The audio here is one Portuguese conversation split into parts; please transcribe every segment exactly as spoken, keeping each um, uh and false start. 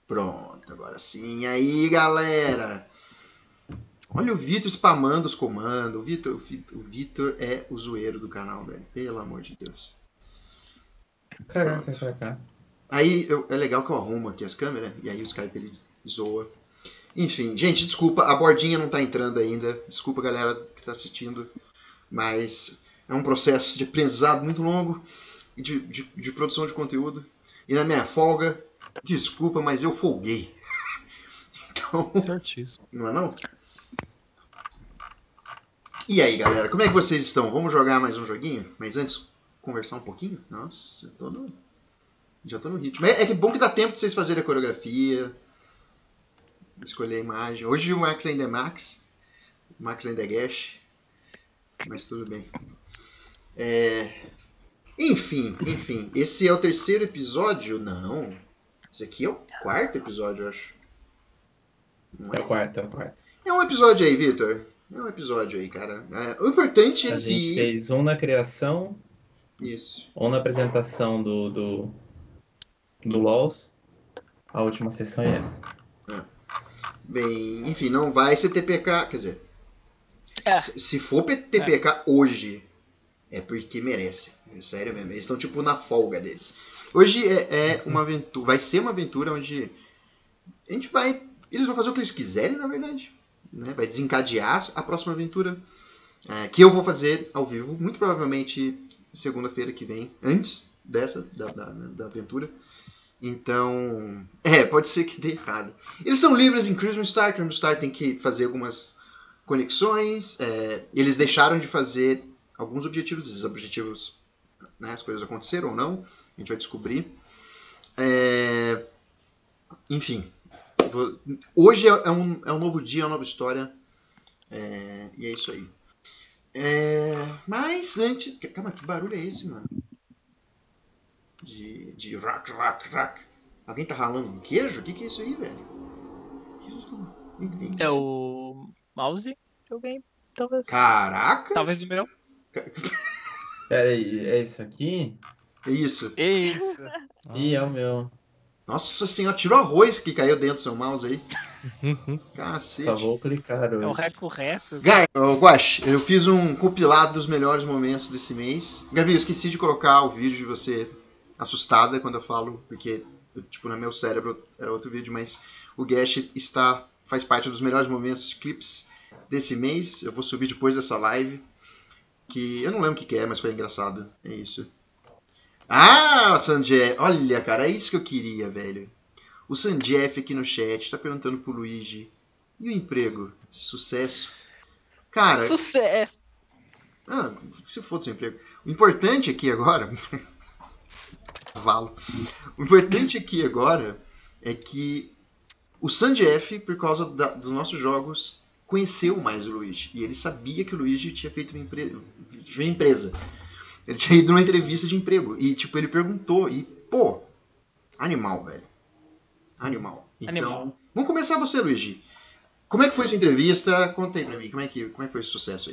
Pronto, agora sim. E aí, galera? Olha o Vitor spamando os comandos. O Vitor, o Vitor é o zoeiro do canal, velho. Pelo amor de Deus. Caraca, caraca. Aí eu, é legal que eu arrumo aqui as câmeras e aí o Skype ele zoa. Enfim, gente, desculpa, a bordinha não tá entrando ainda. Desculpa, galera que tá assistindo. Mas é um processo de aprendizado muito longo e de, de, de produção de conteúdo. E na minha folga, desculpa, mas eu folguei. Então, certíssimo. Não é não? E aí, galera, como é que vocês estão? Vamos jogar mais um joguinho? Mas antes, conversar um pouquinho? Nossa, eu tô no... já tô no ritmo. É, é que bom que dá tempo de vocês fazerem a coreografia, escolher a imagem. Hoje o Max ainda é Max, o Max ainda é Gash, mas tudo bem. É... Enfim, enfim, esse é o terceiro episódio? Não, esse aqui é o quarto episódio, eu acho. Não É o quarto, é o quarto. É um episódio aí, Vitor. É um episódio aí, cara. É, o importante é A que... gente fez um na criação, Isso. um na apresentação do, do, do L O Ls. A última sessão é essa. É. Bem, enfim, não vai ser T P K, quer dizer... É. Se, se for T P K é. hoje, é porque merece. É sério mesmo. Eles estão tipo na folga deles. Hoje é, é uma aventura. Vai ser uma aventura onde a gente vai. Eles vão fazer o que eles quiserem, na verdade. Né? Vai desencadear a próxima aventura. É, que eu vou fazer ao vivo, muito provavelmente segunda-feira que vem, antes dessa, da, da, da aventura. Então, é, pode ser que dê errado. Eles estão livres em Crimson Star. Crimson Star tem que fazer algumas conexões. É, eles deixaram de fazer alguns objetivos. Esses objetivos, né, as coisas aconteceram ou não, a gente vai descobrir. É, enfim, vou, hoje é, é, um, é um novo dia, é uma nova história. É, e é isso aí. É, mas antes... Calma, que barulho é esse, mano? De, de rack, rack, rack. Alguém tá ralando um queijo? O que, que é isso aí, velho? É o mouse de alguém, talvez. Caraca! Talvez o meu. Pera aí, é isso aqui? É isso. Isso. Ih, é o meu. Nossa senhora, tirou arroz que caiu dentro do seu mouse aí. Cacete. Só vou clicar hoje. É um reco-reco. Guax, eu fiz um compilado dos melhores momentos desse mês. Gabi, eu esqueci de colocar o vídeo de você assustada quando eu falo, porque tipo, no meu cérebro era outro vídeo, mas o Gash está, faz parte dos melhores momentos, clips desse mês. Eu vou subir depois dessa live, que eu não lembro o que é, mas foi engraçado. É isso. Ah, Sanjef, olha, cara, é isso que eu queria, velho. O Sanjef aqui no chat tá perguntando pro Luigi, e o emprego? Sucesso? Cara... Sucesso! Ah, se for do seu emprego. O importante aqui agora... Valo. O importante aqui agora é que o Sanjef, por causa da, dos nossos jogos, conheceu mais o Luigi. E ele sabia que o Luigi tinha feito uma, empre... uma empresa. Ele tinha ido numa entrevista de emprego. E, tipo, ele perguntou. E, pô, animal, velho. Animal. Então, Animal. Vamos começar você, Luigi. Como é que foi essa entrevista? Conta aí pra mim. Como é que, como é que foi esse sucesso aí?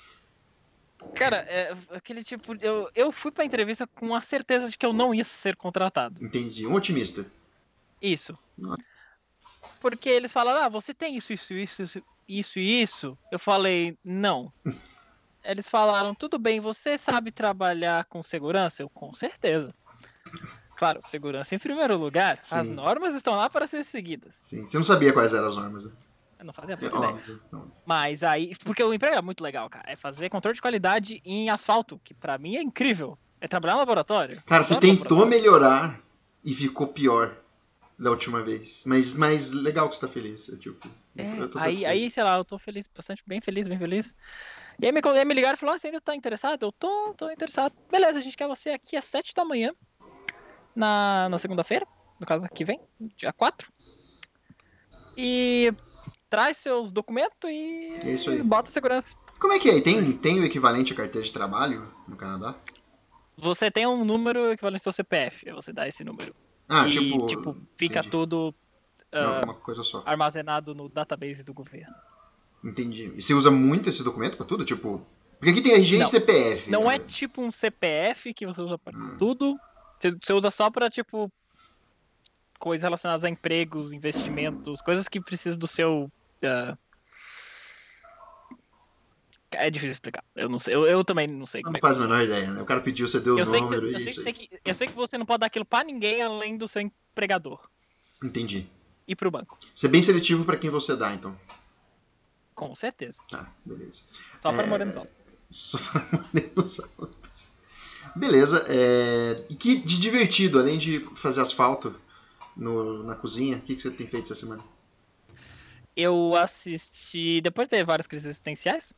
Cara, é aquele tipo... Eu, eu fui pra entrevista com a certeza de que eu não ia ser contratado. Entendi. Um otimista. Isso. Nossa. Porque eles falaram, ah, você tem isso, isso, isso, isso, isso e isso. Eu falei, não. Eles falaram, tudo bem, você sabe trabalhar com segurança? Eu, com certeza. Claro, segurança em primeiro lugar. Sim. As normas estão lá para ser seguidas. Sim. Você não sabia quais eram as normas, né? Eu não fazia É puta ideia. óbvio. Não. Mas aí, porque o emprego é muito legal, cara. É fazer controle de qualidade em asfalto, que pra mim é incrível. É trabalhar no laboratório. Cara, você Adoro tentou laboratório. melhorar e ficou pior da última vez. Mas, mas legal que você tá feliz. Eu, tipo, É, eu tô aí, satisfeito. aí, sei lá, eu tô feliz, bastante bem feliz, bem feliz. E aí me, aí me ligaram e falaram, ah, você ainda tá interessado? Eu tô, tô interessado. Beleza, a gente quer você aqui às sete da manhã, na, na segunda-feira, no caso aqui vem, dia quatro. E traz seus documentos e É isso aí. bota segurança. Como é que é? Tem, tem o equivalente à carteira de trabalho no Canadá? Você tem um número equivalente ao seu C P F, você dá esse número. Ah, e, tipo... tipo, fica entendi. tudo Não, uh, uma coisa só. armazenado no database do governo. Entendi. E você usa muito esse documento pra tudo? Tipo... Porque aqui tem R G Não. e C P F. Não né? é tipo um C P F que você usa pra Hum. tudo. Você, você usa só pra, tipo, coisas relacionadas a empregos, investimentos, coisas que precisam do seu... Uh... É difícil explicar. Eu não sei. Eu, eu também não sei Não como é que faz a funciona. menor ideia, né? O cara pediu, você deu o Eu sei, que número você, e eu, sei que isso você aí. tem que, eu sei que você não pode dar aquilo pra ninguém além do seu empregador. Entendi. E pro banco. Você é bem seletivo pra quem você dá, então. Com certeza. Tá, beleza. Só para É, morenos altos. Só para morenos altos. Beleza. É... E que de divertido, além de fazer asfalto no, na cozinha, o que, que você tem feito essa semana? Eu assisti, depois de ter várias crises existenciais.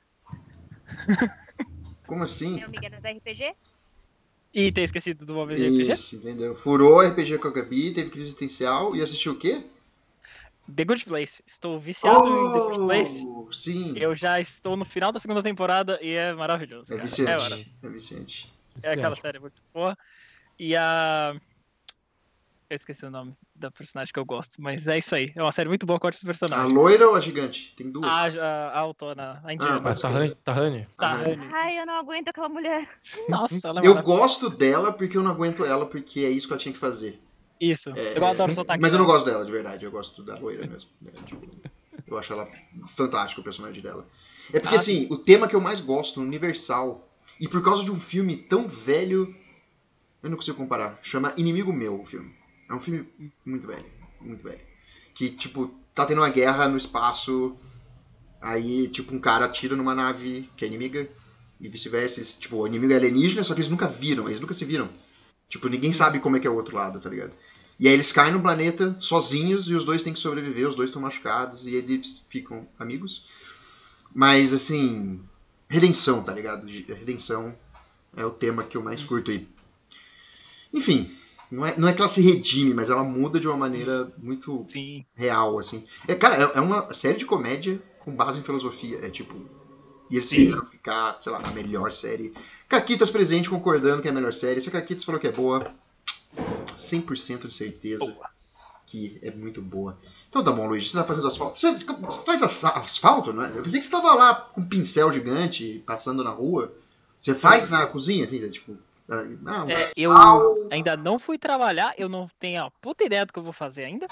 Como assim? Meu amigo era do R P G? E ter esquecido do Móveis de R P G. Isso, entendeu? Furou R P G com a Gabi, teve crise existencial e assistiu o quê? The Good Place. Estou viciado oh, em The Good Place. Sim. Eu já estou no final da segunda temporada e é maravilhoso. É cara. viciante. É, é viciante. é aquela série muito boa. E a... Eu esqueci o nome da personagem que eu gosto, mas é isso aí. É uma série muito boa com outros personagens. A loira ou a gigante? Tem duas. A, a, a autona, a indiana. Ah, Ah, Tahani. Tahani. Tahani. Ai, eu não aguento aquela mulher. Nossa, ela é Eu maravilhosa. gosto dela porque eu não aguento ela, porque é isso que ela tinha que fazer. Isso. É, Eu adoro o sotaque Mas eu não dela. gosto dela, de verdade. Eu gosto da loira mesmo. É, tipo, eu acho ela fantástica, o personagem dela. É porque, Ah, assim, o tema que eu mais gosto, Universal, e por causa de um filme tão velho, eu não consigo comparar. Chama Inimigo Meu, o filme. É um filme muito velho. Muito velho. Que, tipo, tá tendo uma guerra no espaço, aí, tipo, um cara atira numa nave que é inimiga, e vice-versa. Eles, tipo, o inimigo é alienígena, só que eles nunca viram, eles nunca se viram. Tipo, ninguém sabe como é que é o outro lado, tá ligado? E aí eles caem no planeta sozinhos e os dois têm que sobreviver, os dois estão machucados e eles ficam amigos. Mas, assim, redenção, tá ligado? Redenção é o tema que eu mais curto aí. Enfim, não é, não é que ela se redime, mas ela muda de uma maneira muito Sim. real, assim. É, cara, é, é uma série de comédia com base em filosofia. É tipo... E eles Sim. tentaram ficar, sei lá, a melhor série. Caquitas presente concordando que é a melhor série. Se a Caquitas falou que é boa, cem por cento de certeza Boa. que é muito boa. Então tá bom, Luiz, você tá fazendo asfalto. Você faz asfalto, não é? Eu pensei que você tava lá com um pincel gigante, passando na rua. Você faz na cozinha, assim, você, tipo... Não, É, eu sal. ainda não fui trabalhar, eu não tenho a puta ideia do que eu vou fazer ainda.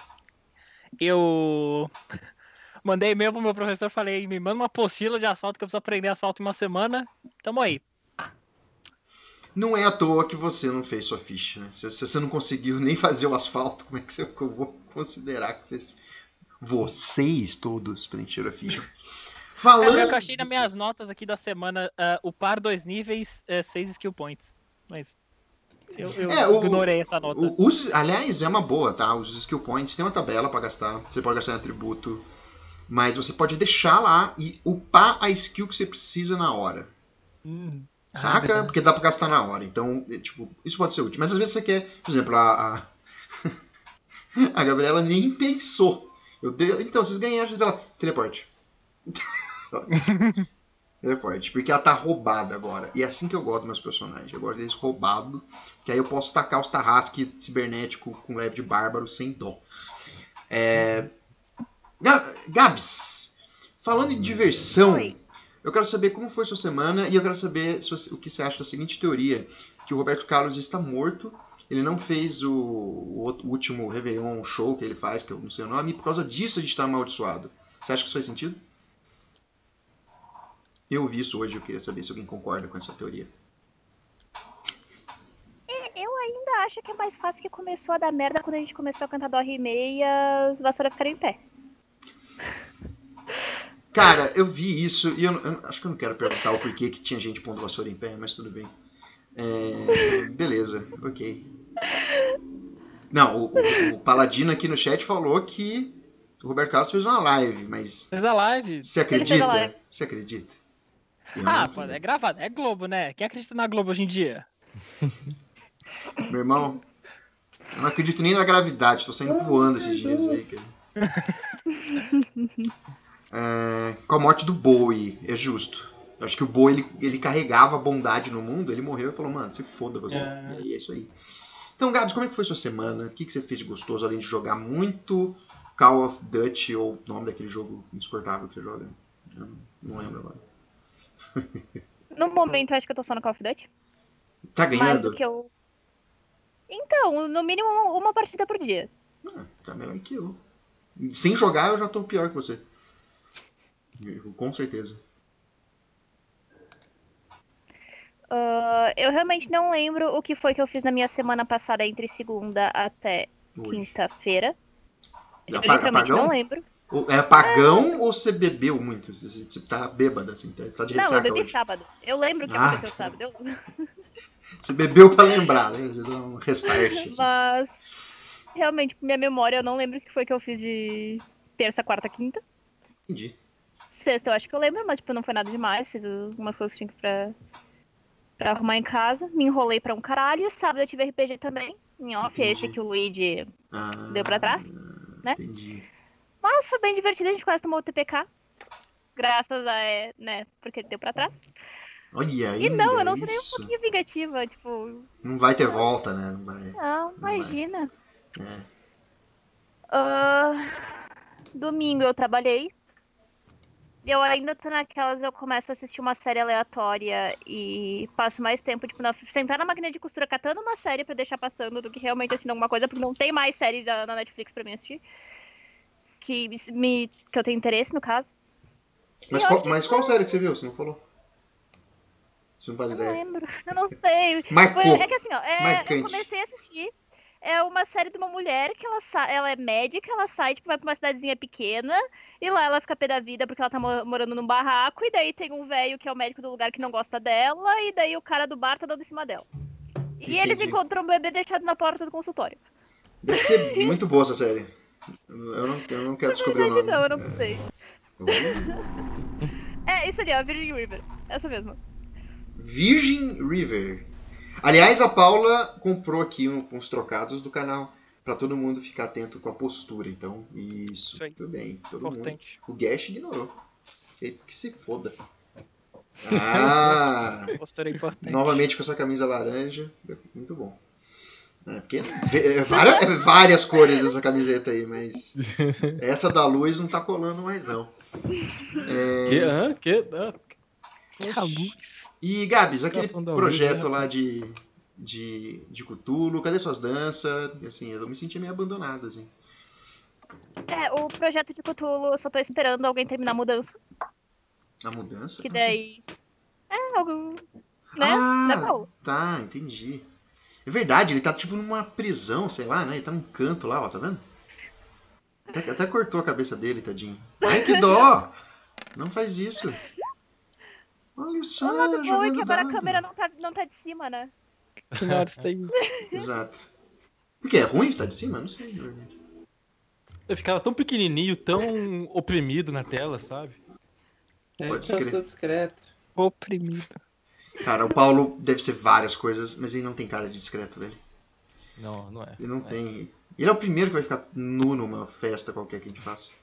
Eu mandei e-mail pro meu professor, falei, me manda uma apostila de asfalto que eu preciso aprender asfalto em uma semana. Tamo aí. Não é à toa que você não fez sua ficha, né? Se, se você não conseguiu nem fazer o asfalto, como é que você, eu vou considerar que vocês... Vocês todos preencheram a ficha. Falando... É, eu achei nas minhas notas aqui da semana, uh, o par dois níveis, uh, seis skill points. Mas eu, eu É, o- ignorei essa nota. O- os, aliás, é uma boa, tá? Os skill points tem uma tabela pra gastar. Você pode gastar em atributo. Mas você pode deixar lá e upar a skill que você precisa na hora. Hum. Ah, Saca? verdade. Porque dá pra gastar na hora. Então, é, tipo, isso pode ser útil. Mas às vezes você quer, por exemplo, a. A, a Gabriela nem pensou. Eu dei, então, vocês ganharam dela. Teleporte. Teleporte. Porque ela tá roubada agora. E é assim que eu gosto dos meus personagens. Eu gosto deles roubados. Que aí eu posso tacar os Tarrasque cibernético com leve de bárbaro sem dó. É. Ga- Gabs, falando em diversão, Oi. eu quero saber como foi sua semana e eu quero saber se você- o que você acha da seguinte teoria, que o Roberto Carlos está morto, ele não fez o, o outro- o último Réveillon show que ele faz, que eu não sei o nome, e por causa disso a gente está amaldiçoado. Você acha que isso faz sentido? Eu ouvi isso hoje, eu queria saber se alguém concorda com essa teoria. Eu ainda acho que é mais fácil que começou a dar merda quando a gente começou a cantar Dó Ré e Mi e as vassouras ficaram em pé. Cara, eu vi isso e eu, eu acho que eu não quero perguntar o porquê que tinha gente pondo vassoura em pé, mas tudo bem. É, beleza, ok. Não, o, o- o Paladino aqui no chat falou que o Roberto Carlos fez uma live, mas Fez a live. você Ele fez a acredita? live. Você acredita? Eu Ah, não- pô, é gravado, é Globo, né? Quem acredita na Globo hoje em dia? Meu irmão, eu não acredito nem na gravidade, tô saindo voando esses dias aí, cara. É, com a morte do Bowie, é justo. Eu acho que o Bowie, ele, ele carregava a bondade no mundo, ele morreu e falou, mano, se foda você. É. E aí é isso aí. Então, Gabs, como é que foi sua semana? O que, que você fez de gostoso, além de jogar muito Call of Duty, ou o nome daquele jogo insuportável que você joga? Eu não lembro agora. No momento, eu acho que eu tô só no Call of Duty. Tá Mais ganhando? do que eu... Então, no mínimo uma partida por dia. Ah, tá melhor que eu. Sem jogar, eu já tô pior que você. Eu, com certeza. Uh, eu realmente não lembro o que foi que eu fiz na minha semana passada, entre segunda até Hoje. quinta-feira. Eu Apa- literalmente apagão? não lembro. Ou- É apagão ou você bebeu muito? Você, você tá bêbada, assim, tá, tá de Não, eu ressaca bebi hoje. sábado. Eu lembro o que Ah, aconteceu tá. sábado. Eu- Você bebeu pra lembrar, né? Você dá um restart. Assim. Mas, realmente, minha memória, eu não lembro o que foi que eu fiz de terça, quarta, quinta. Entendi. Sexta eu acho que eu lembro, mas tipo, não foi nada demais. Fiz algumas coisas que tinha que pra, pra arrumar em casa. Me enrolei pra um caralho. Sábado eu tive R P G também. Em off, Entendi. esse que o Luigi Ah, deu pra trás, né? Entendi. Mas foi bem divertido, a gente quase tomou o T P K. Graças a, é, né, porque ele deu pra trás. Olha E não, eu ainda não sou nem um isso. pouquinho vingativa, tipo... Não vai ter volta, né? Não vai. Não, vai. imagina. É. Ah, domingo eu trabalhei. Eu ainda tô naquelas, eu começo a assistir uma série aleatória e passo mais tempo, tipo, na, sentar na máquina de costura catando uma série pra deixar passando do que realmente assistindo alguma coisa, porque não tem mais série da, na Netflix pra mim assistir. Que, me, que eu tenho interesse, no caso. Mas, eu qual, acho que mas qual série que você viu? Você não falou? Você não faz Eu não ideia. lembro, eu não sei. Marcou. Foi- É que assim, ó, é, eu Marcante. comecei a assistir. É uma série de uma mulher que ela, sa- ela é médica, ela sai, tipo, vai pra uma cidadezinha pequena, e lá ela fica pé da vida porque ela tá mo- morando num barraco, e daí tem um velho que é o médico do lugar que não gosta dela, e daí o cara do bar tá dando em cima dela. E eles Entendi. encontram um bebê deixado na porta do consultório. Deve ser muito boa essa série. Eu não, eu não quero descobrir o nome. Não, eu não sei. Uh. É, isso ali, ó, Virgin River. Essa mesma. Virgin River. Aliás, a Paula comprou aqui um- uns trocados do canal pra todo mundo ficar atento com a postura. Então, isso. Isso aí. Tudo bem. Todo mundo. Importante. O Gash ignorou. Ele que se foda. Ah! Postura é importante. Novamente com essa camisa laranja. Muito bom. É, porque é várias, é várias cores essa camiseta aí, mas essa da luz não tá colando mais não. É, Que? Hã? Que? Hã? A luz. e Gabs, aquele Tá falando da projeto luz, né? lá de, de, de Cthulhu, cadê suas danças? Assim, eu me senti meio abandonado, assim. É, o projeto de Cthulhu, eu só tô esperando alguém terminar a mudança. A mudança? Que Como assim? daí. É, algo. Né? Ah, Né, Paulo? tá, entendi. É verdade, ele tá tipo numa prisão, sei lá, né? Ele tá num canto lá, ó, tá vendo? Até, até cortou a cabeça dele, tadinho. Ai, que dó! Não faz isso. Olha só, O lado bom é jogando que agora a dado. câmera não tá, não tá de cima, né? Que na hora você tem. Exato. Por que? É ruim que tá de cima? Não sei, na verdade. Eu ficava tão pequenininho, tão oprimido na tela, sabe? É Pode que eu crer. sou discreto. Oprimido. Cara, o Paulo deve ser várias coisas, mas ele não tem cara de discreto, velho. Não, não é. Ele não é. tem. Ele é o primeiro que vai ficar nu numa festa qualquer que a gente faça.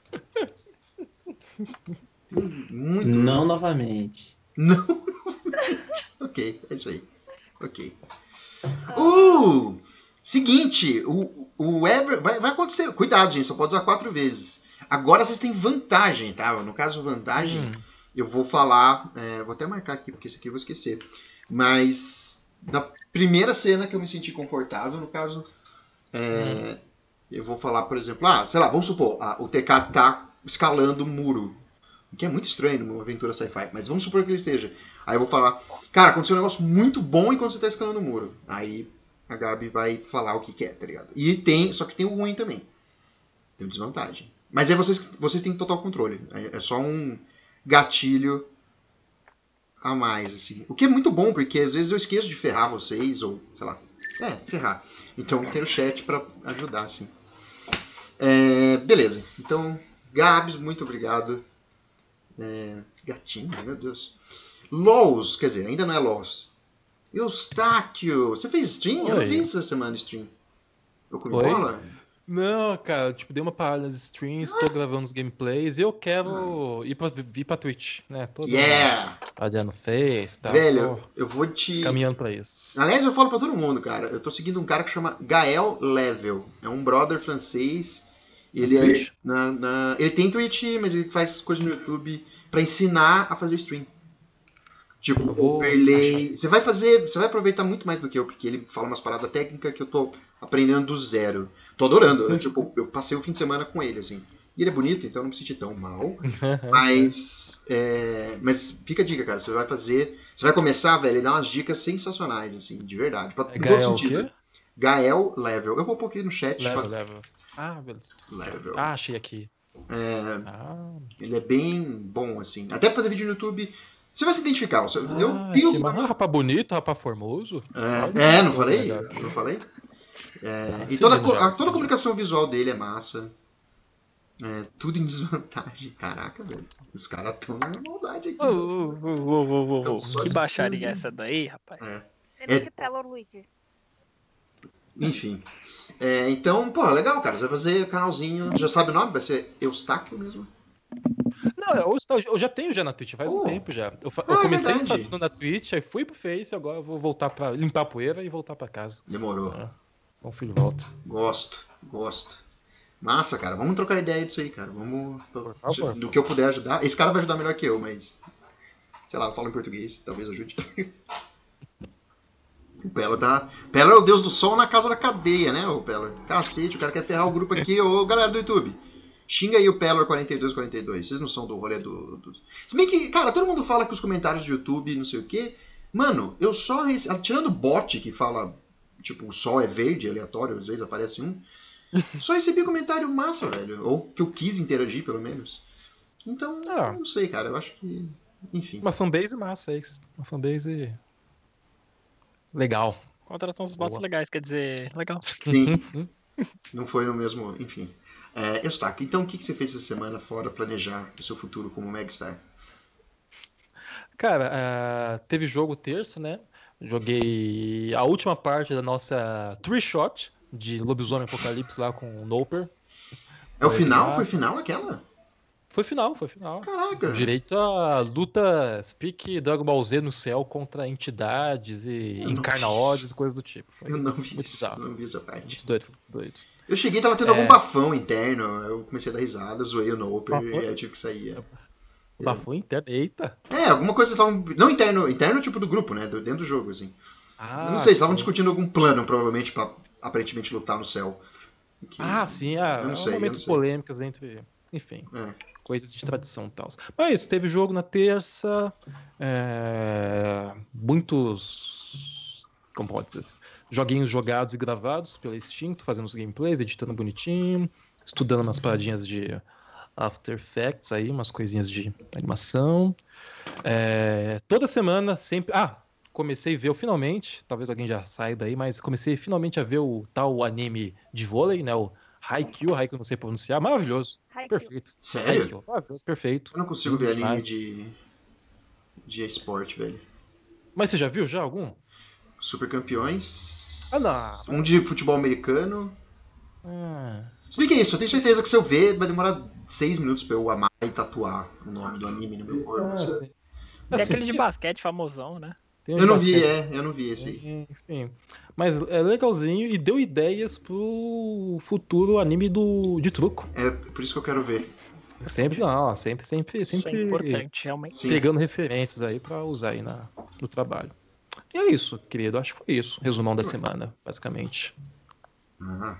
Muito. Não novamente. Não. Ok, é isso aí. Ok. Uh! Seguinte, o, o Ever. Vai, vai acontecer. Cuidado, gente, só pode usar quatro vezes. Agora vocês têm vantagem, tá? No caso, vantagem, Hum. eu vou falar. é, vou até marcar aqui, porque esse aqui eu vou esquecer. Mas na primeira cena que eu me senti confortável, no caso, é, eu vou falar, por exemplo, ah, sei lá, vamos supor, ah, o T K tá escalando um muro. O que é muito estranho numa aventura sci-fi, mas vamos supor que ele esteja. Aí eu vou falar, cara, aconteceu um negócio muito bom enquanto você tá escalando o muro. Aí a Gabi vai falar o que que é, tá ligado? E tem, só que tem o ruim também. Tem desvantagem. Mas aí vocês, vocês têm total controle. É, é só um gatilho a mais, assim. O que é muito bom, porque às vezes eu esqueço de ferrar vocês, ou, sei lá, é, ferrar. Então tem o chat pra ajudar, assim. É, beleza. Então, Gabs, muito obrigado. É, gatinho, meu Deus. Lows, quer dizer, ainda não é Lows. Eustáquio, você fez stream? Eu não Oi. fiz essa semana stream. Eu comi Oi? bola? Não, cara, tipo, dei uma parada nas streams, tô gravando os gameplays e eu quero ir pra, vir pra Twitch, né? Tô dando Yeah! uma olhada no Face, tá? Velho, Tô eu vou te... caminhando pra isso. Aliás, eu falo pra todo mundo, cara. Eu tô seguindo um cara que chama Gael Level. É um brother francês. Ele é Twitch? na, na- ele tem Twitch, mas ele faz coisa no YouTube pra ensinar a fazer stream. Tipo, Eu vou overlay. Você vai fazer. Você vai aproveitar muito mais do que eu, porque ele fala umas paradas técnicas que eu tô aprendendo do zero. Tô adorando. Eu, tipo, eu passei o fim de semana com ele, assim. E ele é bonito, então eu não me senti tão mal. Mas. É, mas fica a dica, cara. Você vai fazer. Você vai começar, velho, e dar umas dicas sensacionais, assim, de verdade. Pra, É em todo Gael o sentido. quê? Gael Level. Eu vou pôr aqui no chat. Level, pra- level. Ah, beleza. Level. Ah, achei aqui. É, Ah, ele é bem bom, assim. Até pra fazer vídeo no YouTube. Você vai se identificar. Eu ah, tenho. que ma- ah, rapaz bonito, rapaz formoso. Olha, É, é, não pô, falei? legal. Não falei? É, Ah, e toda, a seguindo co- já, a- toda a seguindo comunicação visual dele é massa. É, tudo em desvantagem. Caraca, velho. Os caras estão na maldade aqui. Ô, ô, ô, ô, ô, ô, Então, ô, só que de- baixaria é essa daí, rapaz? É, Prêmio É- de Pelor Luigi. enfim. É, então, pô, legal, cara. Você vai fazer canalzinho. Já sabe o nome? Vai ser Eustáquio mesmo? Não, eu, eu já tenho já na Twitch, faz um Oh. tempo já. Eu, fa- Ah, eu é comecei verdade. fazendo na Twitch, aí fui pro Face, agora eu vou voltar pra limpar a poeira e voltar pra casa. Demorou. É. Bom, fui de volta. Gosto, gosto. Massa, cara. Vamos trocar ideia disso aí, cara. Vamos. Por favor. Do que eu puder ajudar. Esse cara vai ajudar melhor que eu, mas. Sei lá, eu falo em português, talvez ajude. O Pelo tá. Pelo é o deus do sol na casa da cadeia, né, o Pelo? Cacete, o cara quer ferrar o grupo aqui, ô galera do YouTube. Xinga aí o Pelor quarenta e dois quarenta e dois. Vocês não são do rolê do, do. Se bem que, cara, todo mundo fala que os comentários do YouTube, não sei o quê. Mano, eu só. rece- Tirando o bot que fala, tipo, o sol é verde, aleatório, às vezes aparece um. Só recebi comentário massa, velho. Ou que eu quis interagir, pelo menos. Então, Ah. não sei, cara. Eu acho que. Enfim. Uma fanbase massa aí. Uma fanbase legal. Contratam uns bots Boa. legais, quer dizer, legal. Sim. Não foi no mesmo. Enfim. É, Eustáquio, então o que que você fez essa semana fora planejar o seu futuro como Megastar? Cara, ah, teve jogo terça, né? Joguei a última parte da nossa Three Shot de Lobisomem Apocalipse lá com o Noper. É o Foi final? massa. Foi final aquela? Foi final, foi final. Caraca. Direito a luta Speak Dragon Ball Z no céu contra entidades e Eu não encarna vi ódios e coisas do tipo. Foi Eu não vi muito isso. bizarro. Eu não vi essa parte. Muito doido, muito doido. Eu cheguei e tava tendo É. algum bafão interno. Eu comecei a dar risada, zoei o Noper Bafão? e aí eu tive que sair. é. O bafo interno, eita. É, alguma coisa estavam. Não interno, interno tipo do grupo, né? do- Dentro do jogo, assim. Ah, eu não sei, estavam sim. discutindo algum plano, provavelmente, pra aparentemente lutar no céu. Que- Ah, sim, ah, eu não é um sei, eu momento não sei. polêmicas entre. Enfim, É. coisas de tradição e tal. Mas teve jogo na terça. é, Muitos. Como pode dizer assim? Joguinhos jogados e gravados pela Extinto, fazendo os gameplays, editando bonitinho, estudando umas paradinhas de After Effects aí, umas coisinhas de animação. É, Toda semana, sempre. Ah, comecei a ver finalmente, talvez alguém já saiba aí, mas comecei finalmente a ver o tal anime de vôlei, né? O Haikyuu, Haikyuu não sei pronunciar, maravilhoso, Haikyuu. perfeito. Sério? Haikyuu, maravilhoso, perfeito. Eu não consigo Lindo ver anime demais. de. de esporte, velho. Mas você já viu já algum? Super Campeões. Ah, não. Um de futebol americano. Ah, Se bem que é isso, eu tenho certeza que se eu ver, vai demorar seis minutos pra eu amar e tatuar o nome do anime no meu corpo. ah, sim. Tem Assim, aquele de se- basquete famosão, né? tem um Eu não de vi, basquete. é, eu não vi esse aí. Enfim, mas é legalzinho e deu ideias pro futuro anime do, de truco. É por isso que eu quero ver. Sempre, não, sempre, sempre, Isso é sempre importante, realmente. Sim. pegando referências aí pra usar aí na, no trabalho. E é isso, querido, acho que foi isso, resumão da semana, basicamente. Ah.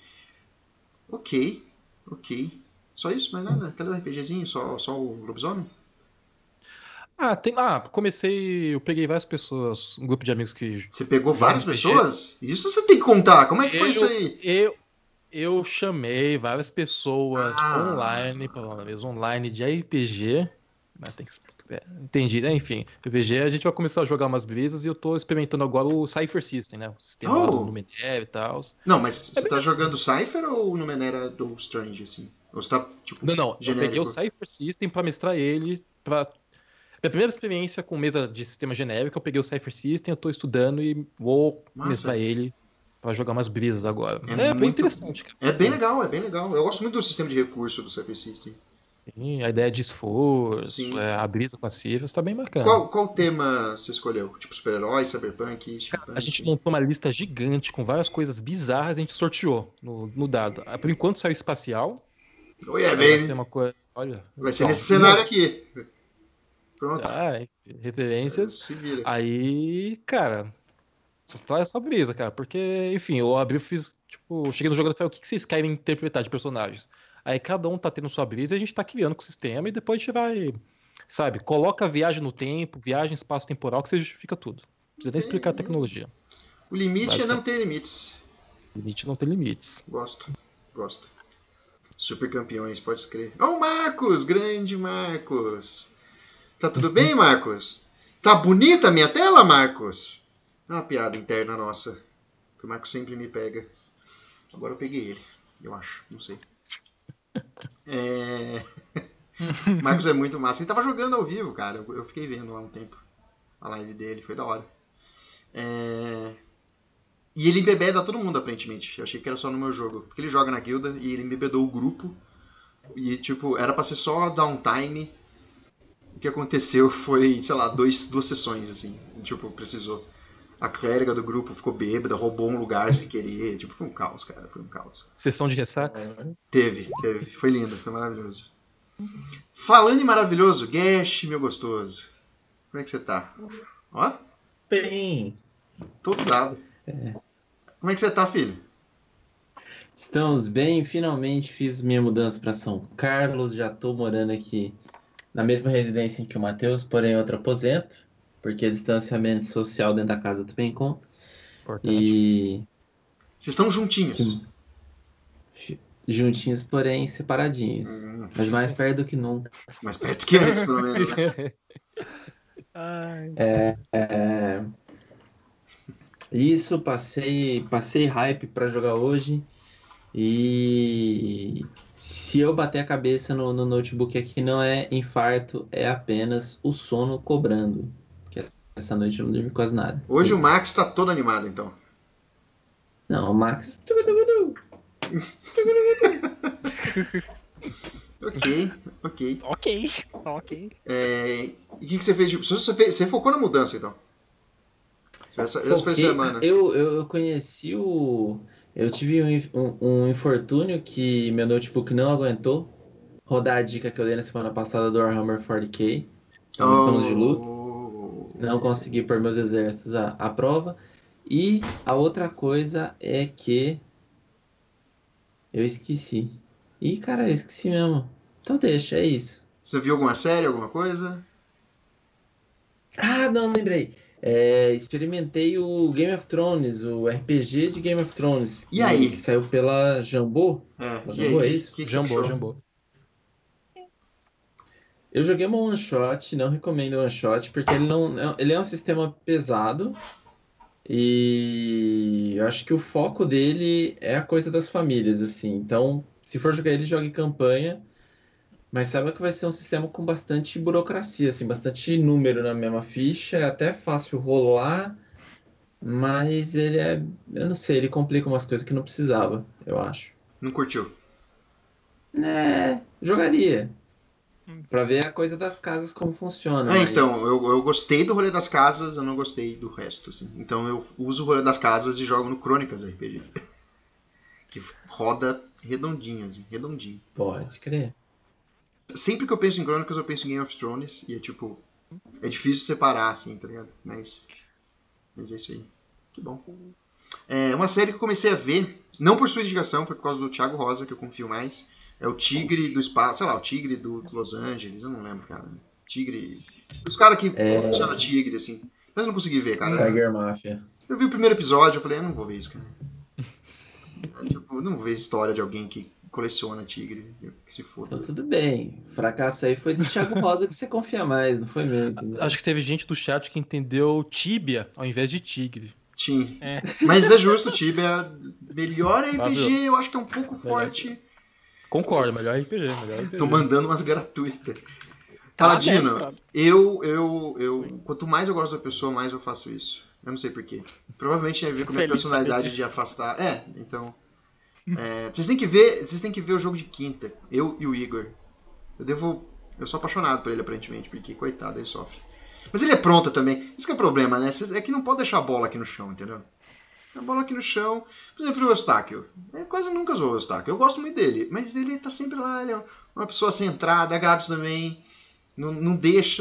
Ok, ok. Só isso, mais nada? Cadê o RPGzinho? Só, só o lobisomem? Ah, tem, ah, comecei, eu peguei várias pessoas, um grupo de amigos que... Você pegou várias R P G. pessoas? Isso você tem que contar. Como é que foi eu, isso aí? Eu, eu chamei várias pessoas Ah. online, pelo menos online de R P G. Né, tem que, é, entendi, né? Enfim, R P G a gente vai começar a jogar umas brisas e eu tô experimentando agora o Cypher System, né? O sistema lá Oh. do Numenera e tal. Não, mas você tá jogando Cypher ou no Menera do Strange, assim? Ou você tá, tipo, Não, não, eu genérico? peguei o Cypher System pra mestrar ele pra... Minha primeira experiência com mesa de sistema genérico, eu peguei o Cypher System, eu tô estudando e vou Massa. mestrar ele pra jogar umas brisas agora. É É, bem muito- interessante, cara. É bem legal, é bem legal. Eu gosto muito do sistema de recurso do Cypher System. Sim, a ideia de esforço, Sim. é, a brisa com as cifras, tá bem bacana. Qual, qual tema você escolheu? Tipo, super-herói, cyberpunk, steampunk? A gente montou uma lista gigante com várias coisas bizarras e a gente sorteou no, no dado. Ah, por enquanto saiu espacial. Oi, é Vai bem... ser uma coisa. Olha. Vai ser então, nesse cenário aqui. Pronto. Ah, referências. Se vira. Aí, cara, só tá essa brisa, cara. Porque, enfim, eu abri e fiz, tipo, cheguei no jogo e falei, o que que vocês querem interpretar de personagens? Aí cada um tá tendo sua brisa e a gente tá criando com o sistema e depois a gente vai, sabe, coloca a viagem no tempo, viagem espaço-temporal, que você justifica tudo. Não precisa nem explicar a tecnologia. O limite é Básica. não ter limites. Limite não tem limites. Gosto, gosto. Super campeões, pode crer. Ó, o Marcos! Grande Marcos! Tá tudo bem, Marcos? Tá bonita a minha tela, Marcos? É uma piada interna nossa. Que o Marcos sempre me pega. Agora eu peguei ele, eu acho. Não sei. É... Marcos é muito massa. Ele tava jogando ao vivo, cara. Eu, eu fiquei vendo lá um tempo a live dele. Foi da hora. É... E ele embebeda todo mundo, aparentemente. Eu achei que era só no meu jogo. Porque ele joga na guilda e ele embebedou o grupo. E, tipo, era pra ser só downtime. O que aconteceu foi, sei lá, dois, duas sessões, assim. Tipo, precisou. A clériga do grupo ficou bêbada, roubou um lugar sem querer. Tipo, foi um caos, cara. Foi um caos. Sessão de ressaca? Teve, teve. Foi lindo, foi maravilhoso. Falando em maravilhoso, Gash, meu gostoso. Como é que você tá? Ó, Bem, todo dado. Como é que você tá, filho? estamos bem. Finalmente fiz minha mudança para São Carlos. Já tô morando aqui na mesma residência em que o Matheus, porém outro aposento, porque distanciamento social dentro da casa também conta. Importante. E Vocês estão juntinhos. que- juntinhos, porém separados. Hum, Mas mais perto do que nunca. mais perto que antes, pelo menos. Né? Ai, É, Isso, passei, passei hype para jogar hoje. E se eu bater a cabeça no, no notebook aqui, não é infarto, é apenas o sono cobrando. Porque essa noite eu não dormi quase nada. Hoje É o isso. Max tá todo animado, então. Não, o Max. Ok, ok. ok, ok. É, e o que, que você fez? de- Você, fez? Você focou na mudança, então. Essa, essa foi a Foquei- semana. Eu, eu, eu conheci o. Eu tive um, inf- um, um infortúnio que meu notebook não aguentou rodar a dica que eu dei na semana passada do Warhammer quarenta K. Então estamos de luto. Oh. Não consegui pôr meus exércitos à, à prova. E a outra coisa é que eu esqueci. Ih, cara, eu esqueci mesmo. Então deixa, é isso. Você viu alguma série, alguma coisa? Ah, não, lembrei. É, experimentei o Game of Thrones, o R P G de Game of Thrones. E que- aí? Que saiu pela Jambô. É, Mas e aí? Jambô é que- isso? que que você Jambô, achou? Jambô. Eu joguei uma one shot, não recomendo one shot, porque ele não, ele é um sistema pesado e eu acho que o foco dele é a coisa das famílias, assim. Então, se for jogar ele, jogue campanha, mas saiba que vai ser um sistema com bastante burocracia, assim, bastante número na mesma ficha, é até fácil rolar, mas ele é, eu não sei, ele complica umas coisas que não precisava, eu acho. Não curtiu? Né, jogaria. Pra ver a coisa das casas como funciona. É, mas- então, eu, eu gostei do rolê das casas, eu não gostei do resto, assim. Então eu uso o rolê das casas e jogo no Crônicas R P G. Que roda redondinho, assim, redondinho. Pode crer. Sempre que eu penso em Crônicas, eu penso em Game of Thrones, e é tipo, é difícil separar, assim, tá ligado? Mas, mas é isso aí. Que bom. É uma série que eu comecei a ver, não por sua indicação, foi por causa do Thiago Rosa, que eu confio mais. É o Tigre do Espaço, sei lá, o Tigre do Los Angeles, eu não lembro, cara. Tigre. Os caras que É. colecionam Tigre, assim. Mas eu não consegui ver, cara. Tiger Mafia. Eu vi o primeiro episódio, eu falei, eu não vou ver isso, cara. É, tipo, eu não vou ver história de alguém que coleciona Tigre, que se foda. Então tudo bem. O fracasso aí foi do Thiago Rosa que você confia mais, não foi meu, entendeu? Acho que teve gente do chat que entendeu Tibia ao invés de Tigre. Tim. É. Mas é justo, Tibia. Melhor R P G, Fábio. eu acho que é um pouco Melhor. forte. Concordo, melhor R P G, melhor R P G. Tô mandando umas gratuitas. Tá Paladino, aberto, eu, eu, eu. Quanto mais eu gosto da pessoa, mais eu faço isso. Eu não sei porquê. Provavelmente tem a ver com a minha Feliz de saber personalidade de disso. afastar. É, então. é, vocês têm que ver. Vocês têm que ver o jogo de quinta. Eu e o Igor. Eu devo. Eu sou apaixonado por ele, aparentemente, porque, coitado, ele sofre. Mas ele é pronto também. Isso que é o problema, né? Cês- É que não pode deixar a bola aqui no chão, entendeu? A bola aqui no chão. Por exemplo, o Eustáquio. Eu quase nunca zoou o Eustáquio. Eu gosto muito dele. Mas ele tá sempre lá. Ele é uma pessoa centrada. A Gabs também. Não, não deixa.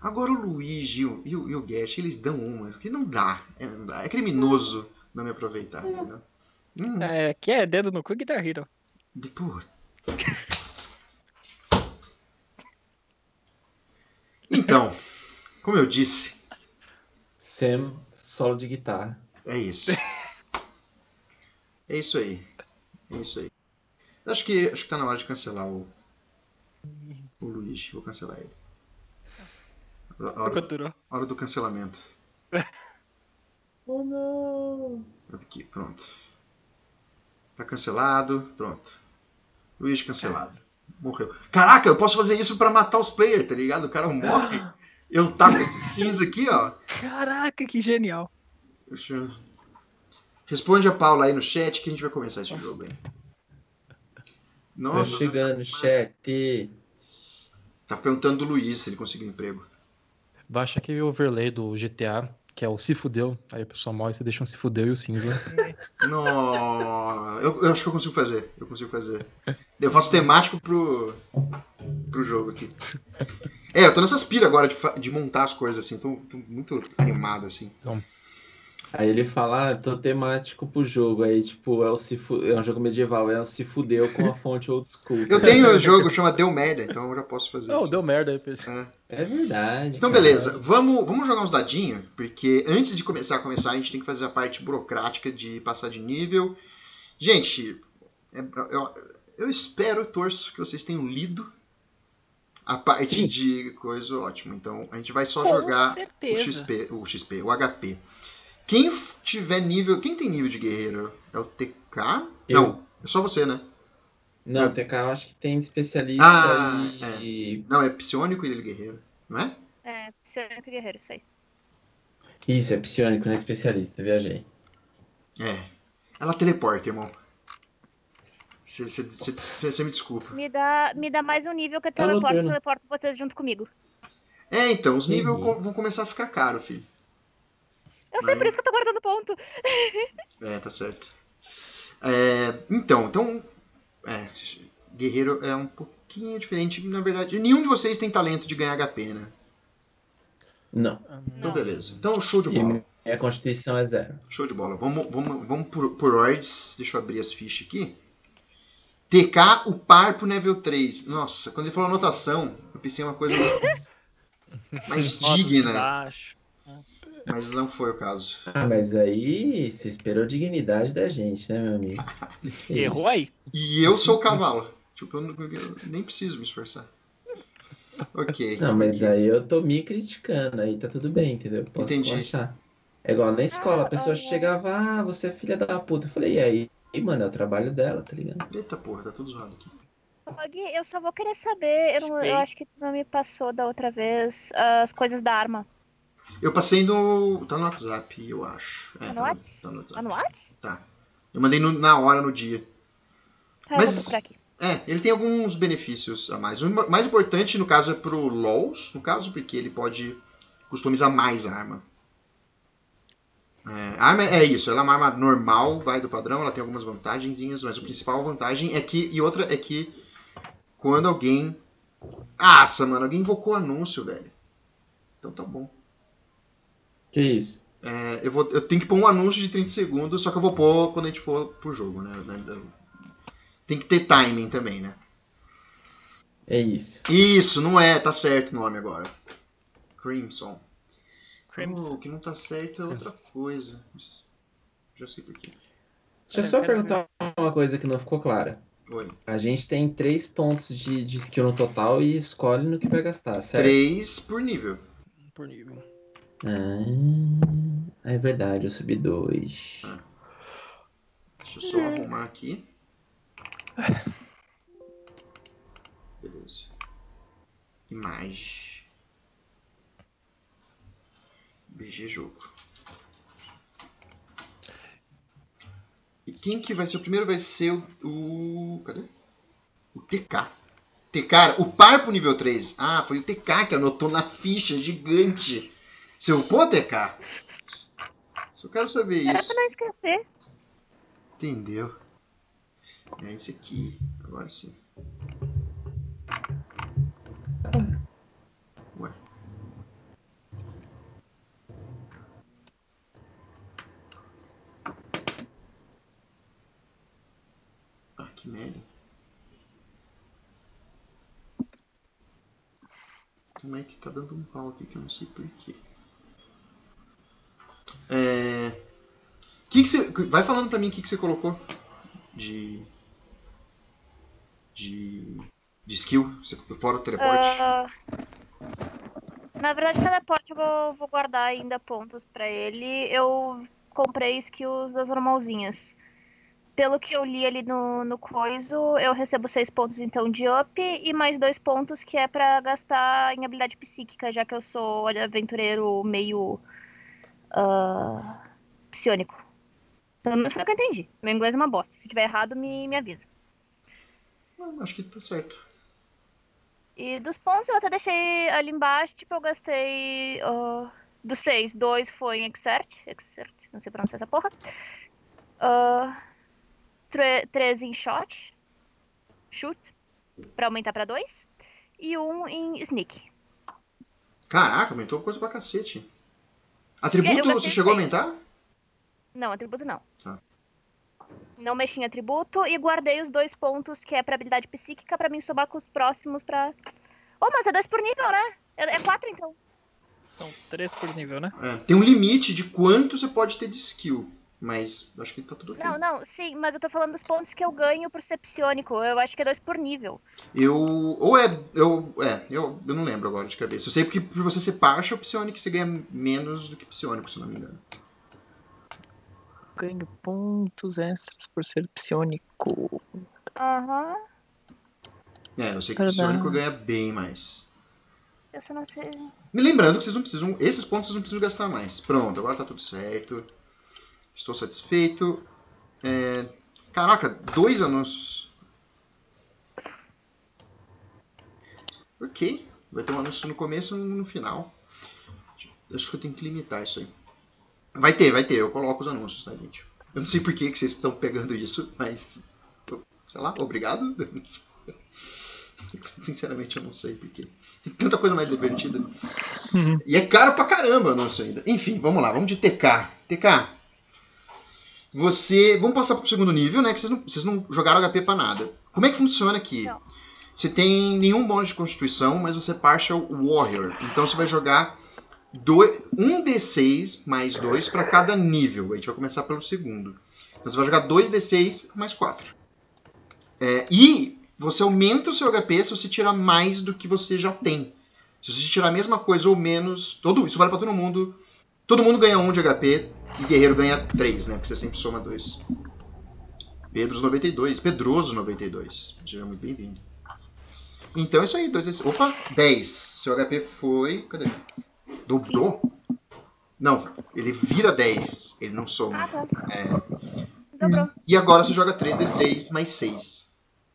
Agora o Luigi e o, e o, e o Gash, eles dão uma, que não dá. É, não dá. É criminoso não me aproveitar, entendeu? Hum, É, que é dedo no cu e Guitar Hero. de- pô. Então, como eu disse, Sam, solo de guitarra. é isso. É isso aí. É isso aí. Acho que, acho que tá na hora de cancelar o, o Luigi. Vou cancelar ele. A hora, Durou. hora do cancelamento. Oh, não. Aqui, pronto. Tá cancelado, pronto. Luigi cancelado. Morreu. Caraca, eu posso fazer isso pra matar os players, tá ligado? O cara morre. Eu taco esse cinza aqui, ó. Caraca, que genial. Deixa eu... Responde a Paula aí no chat que a gente vai começar esse jogo aí. Tô Nossa. chegando, chat. Tá perguntando do Luiz se ele conseguiu emprego. Baixa aquele overlay do G T A, que é o se fudeu. Aí a pessoa morre, você deixa um se fudeu e o cinza. Não, eu, eu acho que eu consigo fazer. Eu consigo fazer. Eu faço temático pro, pro jogo aqui. É, eu tô nessas piras agora de, fa- de montar as coisas assim. Tô, tô muito animado assim. Então, Aí ele fala, ah, tô temático pro jogo. Aí, tipo, é, o se fu- é um jogo medieval, é um se fudeu com a fonte old school. Eu tenho um jogo que chama Deu Merda, então eu já posso fazer não, isso. deu merda aí, pessoal. É. É verdade. Então, cara. beleza. Vamos, vamos jogar uns dadinhos, porque antes de começar a começar, a gente tem que fazer a parte burocrática de passar de nível. Gente, é- eu, eu espero, torço que vocês tenham lido a parte Sim. de coisa ótima. Então, a gente vai só Com jogar o certeza. X P, o X P, o H P. Quem f- tiver nível, quem tem nível de guerreiro? É o T K? Eu. Não, é só você, né? Não, É. T K eu acho que tem especialista Ah, e... Não, é psionico e ele guerreiro, não é? É, Psionico Guerreiro, isso aí. Isso, é psionico, não é especialista, viajei. É. Ela teleporta, irmão. Você me desculpa. Me dá, me dá mais um nível que eu Tá no teleporto, turno. teleporto vocês junto comigo. É, então, os Que níveis isso. co- vão começar a ficar caros, filho. Eu sei, Mas- por isso que eu tô guardando ponto. É, tá certo. É, então, então. É, guerreiro é um pouquinho diferente, na verdade. Nenhum de vocês tem talento de ganhar H P, né? Não. Então, Não. beleza. Então, show de E bola. minha constituição é zero. Show de bola. Vamos, vamos, vamos por, por ordens. Deixa eu abrir as fichas aqui. T K, o par pro nível três. Nossa, quando ele falou anotação, eu pensei em uma coisa mais Foto digna, embaixo. mas não foi o caso. Ah, mas aí você esperou dignidade da gente, né, meu amigo? Que Errou isso. aí. E eu sou o cavalo. Tipo, eu, não- eu nem preciso me esforçar. Ok. Não, mas ok. aí eu tô me criticando, aí tá tudo bem, entendeu? Posso Entendi. relaxar. É igual na escola, a Ah, pessoa ah, chegava, ah, você é filha da puta. Eu falei, e aí? E, mano, é o trabalho dela, tá ligado? Eita porra, tá tudo zoado aqui. Ô, Gui, eu só vou querer saber, eu, não- eu Sei. acho que tu não me passou da outra vez as coisas da arma. Eu passei no. Tá no WhatsApp, eu acho. É, Tá no tá, Whats? tá no Tá WhatsApp. no Whats? Tá. Eu mandei no- na hora, no dia. Tá, eu Mas- vou procurar aqui. É, ele tem alguns benefícios a mais. O mais importante, no caso, é pro LoLs, no caso, porque ele pode customizar mais a arma. É, a arma é isso, ela é uma arma normal, vai do padrão, ela tem algumas vantagenzinhas, mas a principal vantagem é que. E outra é que quando alguém. Nossa, mano, alguém invocou o anúncio, velho. Então tá bom. Que isso? É, eu, vou, eu tenho que pôr um anúncio de trinta segundos, só que eu vou pôr quando a gente for pro jogo, né? Tem que ter timing também, né? É isso. Isso, não é, tá certo o nome agora. Crimson. Crimson. Oh, o que não tá certo é outra coisa. Já sei por quê. Deixa eu Eu só quero perguntar uma coisa que não ficou clara. Oi. A gente tem três pontos de, de skill no total e escolhe no que vai gastar, certo? Três por nível. Por nível. Ah, é verdade, eu subi dois. Ah. Deixa eu só arrumar aqui. Beleza. Imagem. B G jogo. E quem que vai ser o primeiro? Vai ser o. o cadê? O T K. T K, o par pro nível três. Ah, foi o T K que anotou na ficha gigante. Seu ponto, T K? Só quero saber Era isso. pra não esquecer. Entendeu? É esse aqui. Agora sim. Ué. que merda. Como é que tá dando um pau aqui que eu não sei porquê. É... Que que você... Vai falando pra mim o que, que você colocou de... De... De skill, fora o teleporte. Uh, na verdade, teleporte eu vou, vou guardar ainda pontos pra ele. Eu comprei skills das normalzinhas. Pelo que eu li ali no, no coiso, eu recebo seis pontos então de up e mais dois pontos que é pra gastar em habilidade psíquica, já que eu sou aventureiro meio uh, psionico. Pelo menos foi o que eu entendi. Meu inglês é uma bosta. Se tiver errado, me, me avisa. Não, acho que tá certo. E dos pontos eu até deixei ali embaixo, tipo, eu gastei uh, dos seis, dois foi em Exert, Exert, não sei pronunciar essa porra. Uh, tre- três em Shot, Shoot, pra aumentar pra dois. E um em Sneak. Caraca, aumentou coisa pra cacete. Atributo, Eu você gastei chegou a seis. aumentar? Não, atributo não. Tá. Não mexi em atributo e guardei os dois pontos que é pra habilidade psíquica pra mim somar com os próximos pra... Oh, mas é dois por nível, né? É é quatro então. São três por nível, né? É, tem um limite de quanto você pode ter de skill. Mas acho que tá tudo ok. Não, não, sim, mas eu tô falando dos pontos que eu ganho por ser psionico. Eu acho que é dois por nível. Eu. Ou é. Eu, é, eu, eu não lembro agora de cabeça. Eu sei porque por você ser partial psionic você ganha menos do que psionico, se não me engano. Ganho pontos extras por ser psionico. Aham. É, eu sei que Verdade. psionico ganha bem mais. Eu só não sei. Me lembrando que vocês não precisam. Esses pontos vocês não precisam gastar mais. Pronto, agora tá tudo certo. Estou satisfeito. É, caraca, dois anúncios. Ok. Vai ter um anúncio no começo e um no final. Acho que eu tenho que limitar isso aí. Vai ter, vai ter. Eu coloco os anúncios, tá, gente? Eu não sei por que, que vocês estão pegando isso, mas... Sei lá, obrigado. Sinceramente, eu não sei por quê. Tem tanta coisa mais divertida. Uhum. E é caro pra caramba o anúncio ainda. Enfim, vamos lá. Vamos de T K. T K. Você... Vamos passar pro segundo nível, né? Que vocês não, vocês não jogaram H P pra nada. Como é que funciona aqui? Não. Você tem nenhum bônus de constituição, mas você é partial warrior. Então você vai jogar dois, um D seis mais dois para cada nível. A gente vai começar pelo segundo. Então você vai jogar dois D seis mais quatro. É, e você aumenta o seu H P se você tirar mais do que você já tem. Se você tirar a mesma coisa ou menos... Todo, isso vale para todo mundo. Todo mundo ganha um de H P e guerreiro ganha três, né? Porque você sempre soma dois. Pedros noventa e dois. Pedroso noventa e dois. Seja muito bem-vindo. Então é isso aí. dois, opa, dez. Seu H P foi... Cadê? Dobrou? Não, ele vira dez. Ele não soma. Ah, tá. É, Dobrou. e agora você joga três D seis mais seis.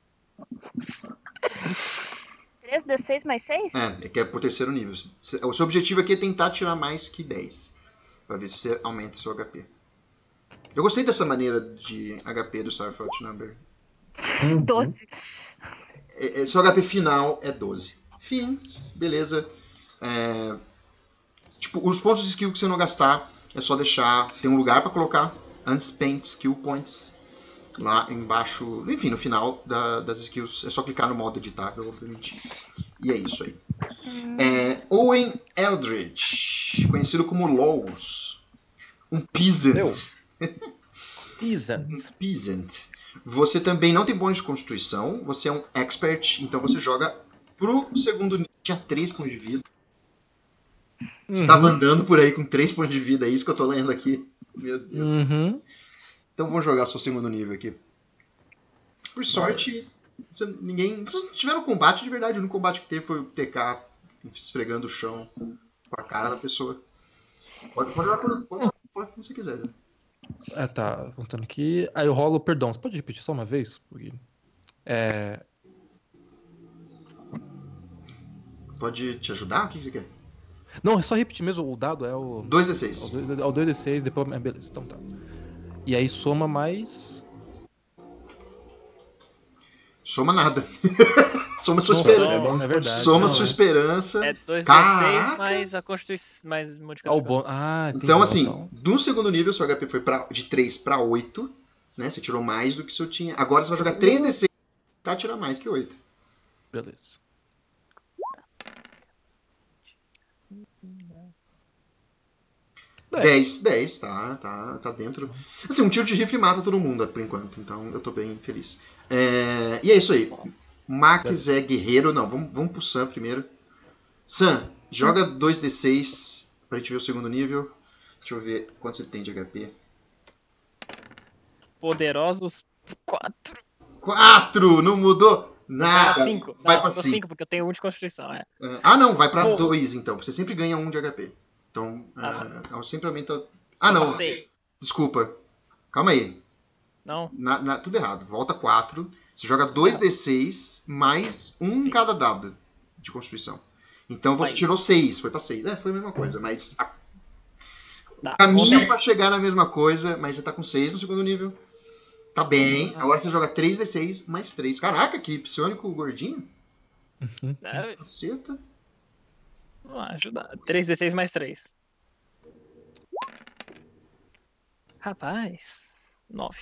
três D seis mais seis? É, é que é pro terceiro nível. O seu objetivo aqui é tentar tirar mais que dez. Pra ver se você aumenta o seu H P. Eu gostei dessa maneira de H P do Starfall Number. doze. É, é, seu H P final é doze. Fim, beleza. É, tipo, os pontos de skill que você não gastar, é só deixar... Tem um lugar pra colocar Unspent Skill Points. Lá embaixo, enfim, no final da, das skills. É só clicar no modo editável, obviamente. E é isso aí. Hum. É, Owen Eldridge, conhecido como Lows. Um peasant. Eu. Um Peasant. peasant. Você também não tem bônus de constituição. Você é um expert, então você joga pro segundo nível. Tinha três pontos de vida. Você Uhum. tava andando por aí com três pontos de vida. É isso que eu tô lendo aqui. Meu Deus. Uhum. Então vamos jogar seu segundo nível aqui. Por sorte, Nossa. você- ninguém. Vocês não tiveram combate de verdade. O único combate que teve foi o T K esfregando o chão com a cara da pessoa. Pode, pode jogar quando, quando, quando você quiser. né? É, tá, voltando aqui. Aí eu rolo, perdão, você pode repetir só uma vez? Porque... É... Pode te ajudar? O que você quer? Não, é só repetir mesmo, o dado é o... dois D É o seis. dois- é o dois D seis, depois... é, beleza, então tá. E aí soma mais... Soma nada. Soma sua Nossa, esperança. é bom, é verdade. Soma Não, sua é. esperança. É dois D Caraca! seis mais a constituição, mais Ah, o modificador. bônus... Ah, entendi. Então, assim, Então, no segundo nível, seu H P foi pra, de três para oito. né? Você tirou mais do que se eu tinha. Agora você vai jogar três D seis, tá? Tirar mais que oito. Beleza. dez, dez, tá, tá, tá dentro. Assim, um tiro de rifle mata todo mundo por enquanto, então eu tô bem feliz. É, e é isso aí. Max é guerreiro. Não, vamos, vamos pro Sam primeiro. Sam, joga dois D seis pra gente ver o segundo nível. Deixa eu ver quanto você tem de H P. Poderosos quatro. quatro! Não mudou nada. Ah, cinco. Vai Não, pra eu tô cinco. cinco, porque eu tenho um de constituição, é. É, ah, não, vai pra Pô. dois então. Você sempre ganha um de H P. Então, Ah, é, sempre aumenta. Ah, não. Passei. Desculpa. Calma aí. Não? Na, na- tudo errado. Volta quatro. Você joga dois D seis mais um em cada dado de constituição. Então você Aí. tirou seis. Foi pra seis. É, foi a mesma coisa. Mas a- Tá, o caminho voltei. pra chegar na mesma coisa. Mas você tá com seis no segundo nível. Tá bem. Agora você joga três D seis mais três. Caraca, que psionico gordinho. É, Caceta. vamos lá, ajudar. três D seis mais três. Rapaz. nove.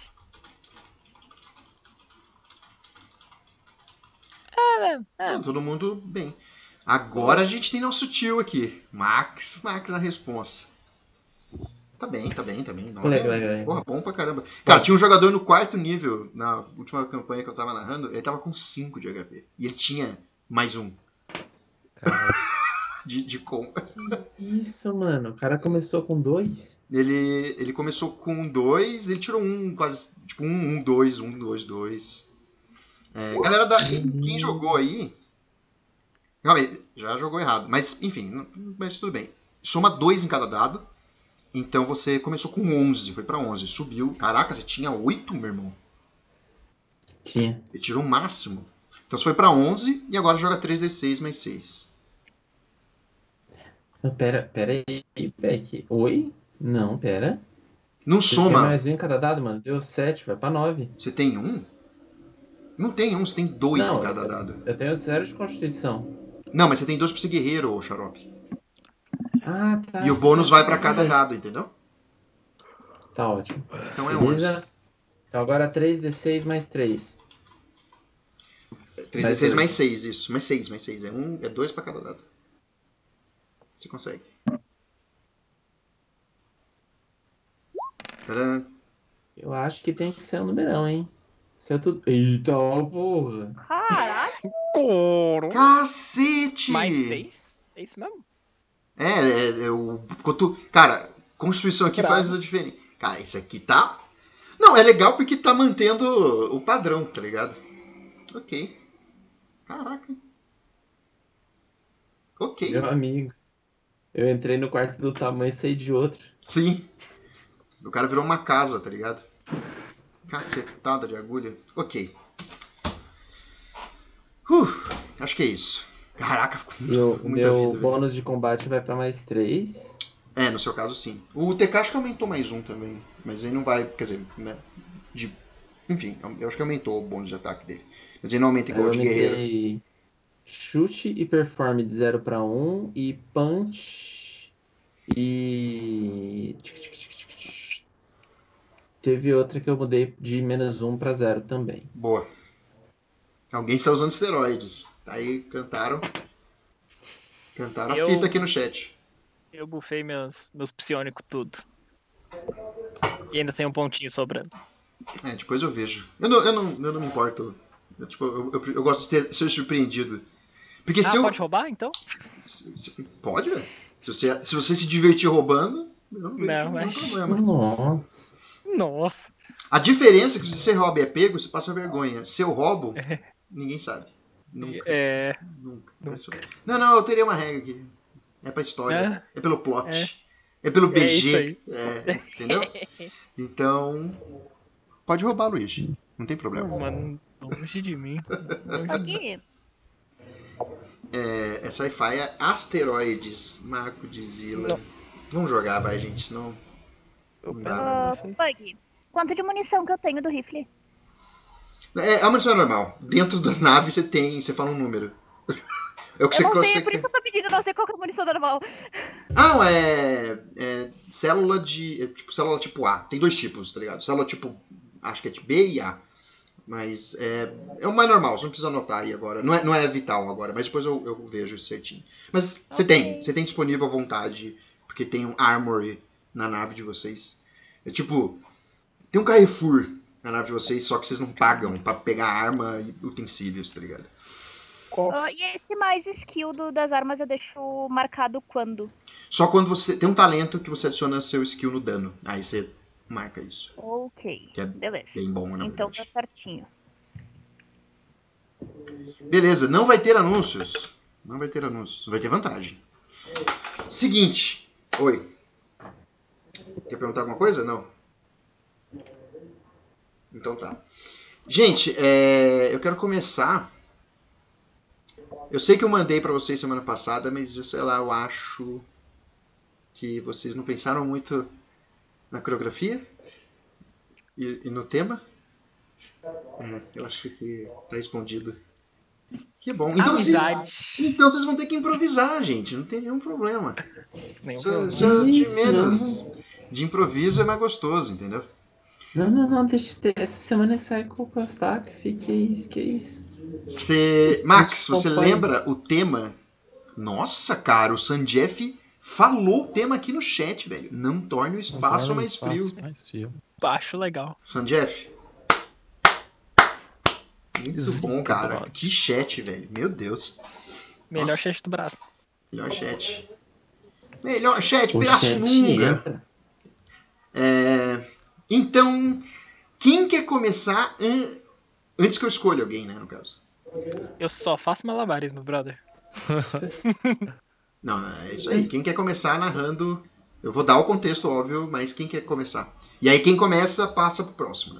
É, é, é. Tá todo mundo bem. Agora a gente tem nosso tio aqui. Max. Max na responsa. Tá bem, tá bem, tá bem. Não, Legal, é- legal, legal. Porra, bom pra caramba. Cara, tinha um jogador no quarto nível, na última campanha que eu tava narrando, ele tava com cinco de H P. E ele tinha mais um Cara, de, de com. Isso, mano. O cara começou com dois. Ele, ele começou com dois, ele tirou um, quase. Tipo, um, um, dois, um, dois, dois. É, galera, da, quem, quem jogou aí. Calma aí, já jogou errado. Mas, enfim, não- mas tudo bem. Soma dois em cada dado. Então você começou com onze, foi pra onze. Subiu. Caraca, você tinha oito, meu irmão. Tinha. Ele tirou o máximo. Então você foi pra onze e agora joga três D seis mais seis. Não, pera, pera aí, Beck. Oi? Não, pera. Não Você tem soma. mais um em cada dado, mano. Deu sete, vai pra nove. Você tem um? Não tem um, você tem dois Não, em cada dado. Eu tenho zero de constituição. Não, mas você tem dois pra ser guerreiro, ô xarope. Ah, tá. E o bônus vai pra cada Verdade. dado, entendeu? Tá ótimo. Então é onze. Beleza? Então agora três D seis mais três. três D seis mais seis, isso. Mais seis, mais seis. É um, é dois pra cada dado. Você consegue. Tadã. Eu acho que tem que ser um numerão, hein? Se eu tudo. Eita, porra! Caraca, Coro. Cacete! Mais seis? É isso mesmo? É, é, é o. quanto- Cara, Constituição aqui Bravo. faz a diferença. Cara, isso aqui tá. Não, é legal porque tá mantendo o padrão, tá ligado? Ok. Caraca. Ok. Meu amigo. Eu entrei no quarto do tamanho e saí de outro. Sim. O cara virou uma casa, tá ligado? Cacetada de agulha. Ok. Uh, acho que é isso. Caraca, ficou Meu, muita meu vida, velho. bônus de combate vai pra mais três. É, no seu caso sim. O T K acho que aumentou mais um também. Mas aí não vai, quer dizer, né? De, enfim, eu acho que aumentou o bônus de ataque dele. Mas ele não aumenta Aí igual eu de guerreiro. aumentei chute e perform de zero pra um. E punch. E. Teve outra que eu mudei de menos um pra zero também. Boa. Alguém está usando esteroides. Aí cantaram. Cantaram Eu- a fita aqui no chat. Eu bufei meus, meus psionicos tudo. E ainda tem um pontinho sobrando. É, depois eu vejo. Eu não, eu não, eu não me importo. Eu, tipo, eu, eu, eu gosto de ter, ser surpreendido. Porque Ah, se eu. pode roubar então? se- se- pode, velho. Se você, se você se divertir roubando, eu não vejo Não, nenhum mas- problema. Nossa. Nossa. A diferença é que se você rouba e é pego, você passa vergonha. Se eu roubo, ninguém sabe. Nunca. É. Nunca. Nunca. É só- Não, não, eu teria uma regra aqui. É pra história. É, pelo plot. É, pelo É B isso G. aí. É, entendeu? Então. Pode roubar, Luigi. Não tem problema. Mano, longe de mim. Longe de mim. aqui. É, é sci-fi, é asteroides. Marco de Zila. Nossa. Vamos jogar, vai, gente. Senão. Eu Não pego dá, Ah, você. Bug, quanto de munição que eu tenho do rifle? É, é uma missão normal. Dentro das naves você tem. Você fala um número. É o que Eu você não sei, consegue. por isso que eu tô pedindo, eu não sei qual que é a munição normal. Ah, é, é célula de. É tipo célula tipo A. Tem dois tipos, tá ligado? Célula tipo acho que é tipo B e A. Mas é, é o mais normal, você não precisa anotar aí agora. Não é, não é vital agora, mas depois eu, eu vejo isso certinho. Mas você Ok. tem, você tem disponível à vontade, porque tem um Armory na nave de vocês. É tipo, tem um Carrefour na nave de vocês, só que vocês não pagam pra pegar arma e utensílios, tá ligado? Ah, e esse mais skill do- das armas eu deixo marcado quando? Só quando você tem um talento que você adiciona seu skill no dano. Aí você marca isso. Ok, Que é beleza. bem bom, na Então verdade. tá certinho. Beleza, não vai ter anúncios. Não vai ter anúncios. Vai ter vantagem. Seguinte. Oi. Quer perguntar alguma coisa? Não. Então tá. Gente, é, eu quero começar. Eu sei que eu mandei pra vocês semana passada, mas eu sei lá, eu acho que vocês não pensaram muito na coreografia e, e no tema. É, eu acho que tá respondido. Que bom. Então vocês, Amizade. então vocês vão ter que improvisar, gente. Não tem nenhum problema. Nenhum Isso, problema. isso é de Isso, menos. De improviso é mais gostoso, entendeu? Não, não, não, deixa ter. Essa semana é Psycho Prostac, que isso, que isso. Você, Max, Isso, você papai. lembra o tema? Nossa, cara, o Sanjef falou o tema aqui no chat, velho. Não torne o espaço Torna o mais espaço frio. mais frio. Acho legal. Sanjef. Muito Zica, bom, cara. brother. Que chat, velho. Meu Deus. Melhor Nossa. chat do braço. Melhor chat. Melhor chat, O chat Pirassununga. entra. É, então, quem quer começar an- antes que eu escolha alguém, né, no caso? Eu só faço malabarismo, brother. Não, é isso aí. Quem quer começar narrando... Eu vou dar o contexto, óbvio, mas quem quer começar? E aí quem começa, passa pro próximo, né?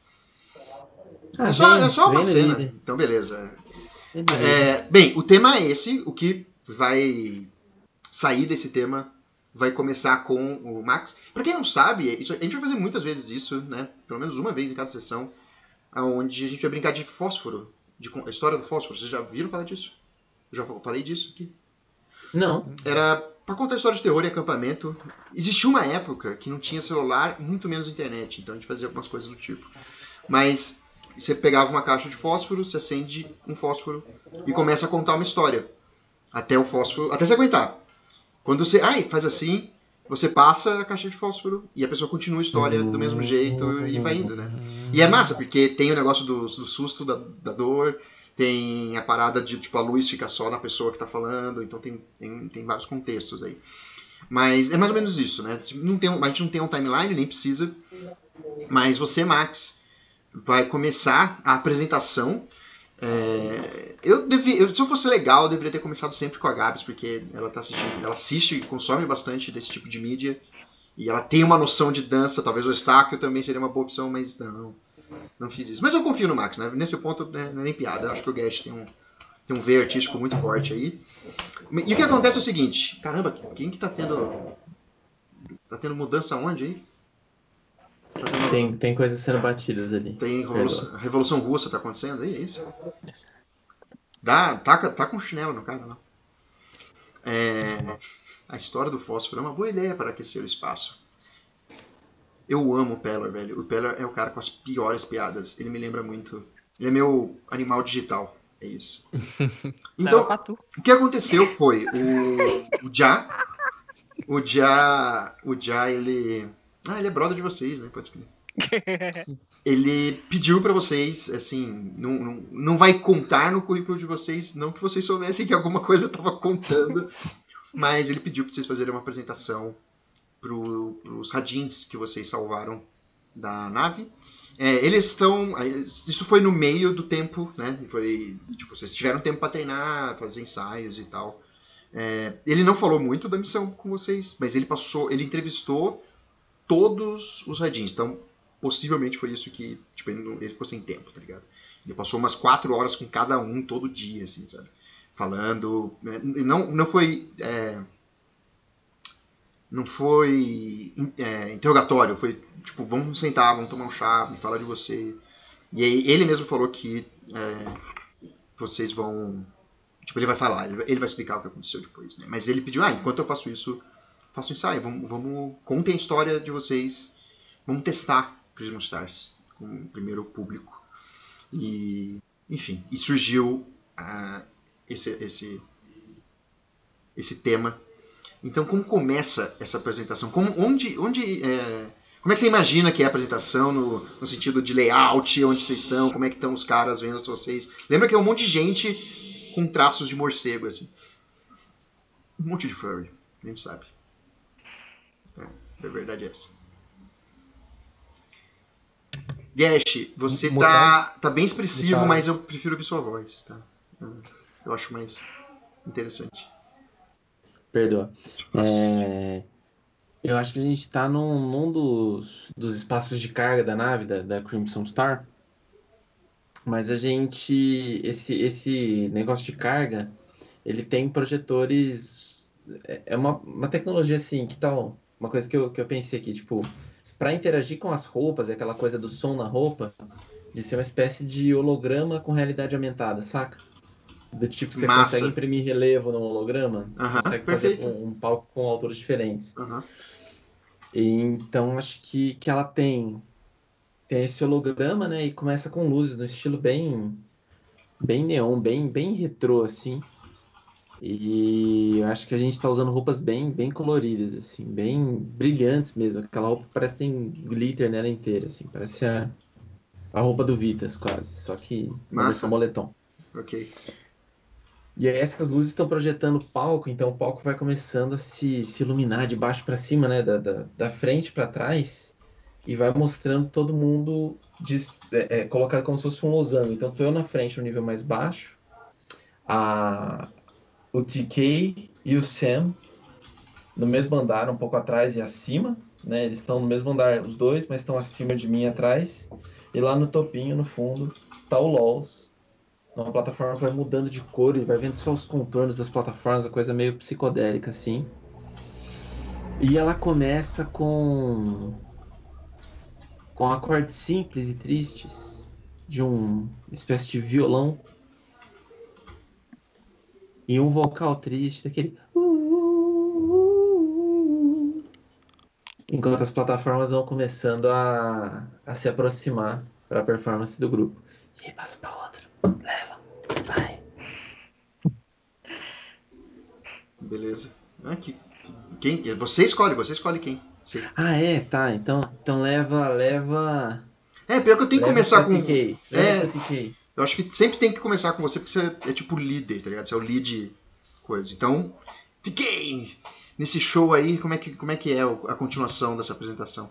Ah, É só, vem, é só uma vem, cena. líder. Então, beleza. Vem, líder. É, bem, o tema é esse. O que vai sair desse tema vai começar com o Max. Pra quem não sabe, isso- a gente vai fazer muitas vezes isso, né? Pelo menos uma vez em cada sessão, onde a gente vai brincar de fósforo. De, con- a história do fósforo. Vocês já viram falar disso? Eu já falei disso aqui. Não. Era pra contar história de terror em acampamento. Existia uma época que não tinha celular, muito menos internet. Então a gente fazia algumas coisas do tipo. Mas você pegava uma caixa de fósforo, você acende um fósforo e começa a contar uma história. Até o fósforo. Até você aguentar. Quando você. Ai, faz assim, você passa a caixa de fósforo e a pessoa continua a história do mesmo jeito e vai indo, né? E é massa, porque tem o negócio do, do susto, da, da dor, tem a parada de, tipo, a luz fica só na pessoa que tá falando, então tem, tem, tem vários contextos aí. Mas é mais ou menos isso, né? Não tem, um- a gente não tem um timeline, nem precisa, mas você, Max, vai começar a apresentação. É, eu devia, eu- se eu fosse legal, eu deveria ter começado sempre com a Gabs, porque ela tá assistindo, ela assiste e consome bastante desse tipo de mídia. E ela tem uma noção de dança, talvez o Estáquio também seria uma boa opção, mas não, não fiz isso. Mas eu confio no Max, né? Nesse ponto né, não é nem piada. Eu acho que o Gash tem um, tem um veio artístico muito forte aí. E o que acontece é o seguinte, caramba, quem que tá tendo. Tá tendo mudança onde aí? Tá tendo, Tem, tem coisas sendo batidas ali. tem revolução, revolução russa tá acontecendo aí, é isso? Dá, tá, tá com chinelo no cara, não. É, a história do fósforo é uma boa ideia para aquecer o espaço. Eu amo o Peller, velho. O Peller é o cara com as piores piadas. Ele me lembra muito. Ele é meu animal digital. É isso. Então... Então, o que aconteceu foi o, o Já. O Já. O Já, ele. Ah, ele é brother de vocês, né? Pode escrever. Ele pediu pra vocês, assim, não, não, não vai contar no currículo de vocês, não que vocês soubessem que alguma coisa estava contando, mas ele pediu pra vocês fazerem uma apresentação pro, pros radins que vocês salvaram da nave. É, eles estão... Isso foi no meio do tempo, né? Foi, tipo, vocês tiveram tempo pra treinar, fazer ensaios e tal. É, ele não falou muito da missão com vocês, mas ele passou, ele entrevistou todos os radins, então possivelmente foi isso que, tipo, ele, não, ele ficou sem tempo, tá ligado? Ele passou umas quatro horas com cada um todo dia, assim, sabe? Falando, né? não, não foi, é, não foi é, interrogatório, foi tipo, vamos sentar, vamos tomar um chá, me falar de você. E aí ele mesmo falou que é, vocês vão, tipo, ele vai falar, ele vai, ele vai explicar o que aconteceu depois, né? Mas ele pediu, ah, enquanto eu faço isso, faço um ensaio, vamos, vamos contem a história de vocês, vamos testar Christmas Stars. com o primeiro público. E, enfim, e surgiu uh, esse, esse, esse tema. Então, como começa essa apresentação? Como, onde, onde, é, como é que você imagina que é a apresentação no, no sentido de layout, onde vocês estão, como é que estão os caras vendo vocês? Lembra que é um monte de gente com traços de morcego, assim. Um monte de furry, a gente sabe. É, a verdade é essa. Gash, você tá, tá bem expressivo, Mutado. Mas eu prefiro ouvir sua voz, tá? Eu acho mais interessante. Perdoa. É, eu acho que a gente tá num, num dos, dos espaços de carga da nave, da, da Crimson Star. Mas a gente... Esse, esse negócio de carga, ele tem projetores... É uma, uma tecnologia assim, que tal... Uma coisa que eu, que eu pensei aqui, tipo... Para interagir com as roupas, aquela coisa do som na roupa, de ser uma espécie de holograma com realidade aumentada, saca? Do tipo, você Massa. consegue imprimir relevo no holograma, você uh-huh, consegue perfeito. fazer um, um palco com alturas diferentes. Uh-huh. E, então, acho que, que ela tem, tem esse holograma, né? E começa com luzes, no estilo bem, bem neon, bem, bem retrô, assim. E eu acho que a gente tá usando roupas bem, bem coloridas, assim, bem brilhantes mesmo. Aquela roupa parece que tem glitter nela inteira, assim, parece a, a roupa do Vitas, quase, só que na versão moletom. Ok. E aí essas luzes estão projetando o palco, então o palco vai começando a se, se iluminar de baixo para cima, né, da, da, da frente para trás, e vai mostrando todo mundo de, é, é, colocado como se fosse um losango. Então tô eu na frente no nível mais baixo, a... o T K e o Sam no mesmo andar, um pouco atrás e acima, né? Eles estão no mesmo andar, os dois, mas estão acima de mim e atrás. E lá no topinho, no fundo, tá o LoLs. Uma plataforma que vai mudando de cor e vai vendo só os contornos das plataformas, uma coisa meio psicodélica, assim. E ela começa com... com acordes simples e tristes de um uma espécie de violão. E um vocal triste, daquele... Enquanto as plataformas vão começando a, a se aproximar para a performance do grupo. E aí passa para outro. Leva. Vai. Beleza. Ah, que, quem, você escolhe, você escolhe quem. Sim. Ah, é? Tá. Então, então leva... leva... É, pior que eu tenho que começar com... T K. É, T K. Eu acho que sempre tem que começar com você, porque você é tipo líder, tá ligado? Você é o lead coisa. Então, T K! Nesse show aí, como é que, como é, que é a continuação dessa apresentação?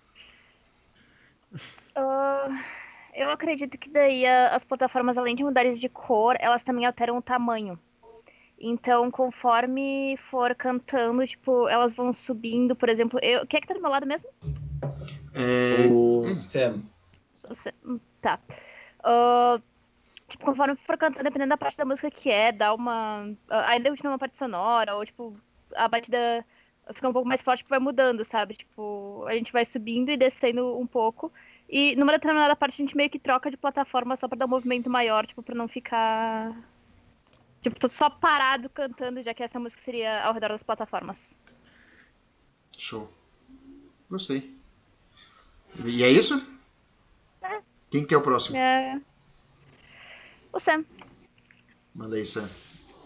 Uh, eu acredito que daí as plataformas, além de mudarem de cor, elas também alteram o tamanho. Então, conforme for cantando, tipo, elas vão subindo, por exemplo... Eu... Quem é que tá do meu lado mesmo? É... O Sam. Tá. Uh, tipo, conforme for cantando, dependendo da parte da música que é, dá uma... Uh, ainda continua uma parte sonora, ou, tipo, a batida fica um pouco mais forte, que vai mudando, sabe? Tipo, a gente vai subindo e descendo um pouco. E numa determinada parte a gente meio que troca de plataforma só pra dar um movimento maior, tipo, pra não ficar... Tipo, tô só parado cantando, já que essa música seria ao redor das plataformas. Show. Gostei. E é isso? É. Quem que é o próximo? É... O Sam. Manda aí, Sam.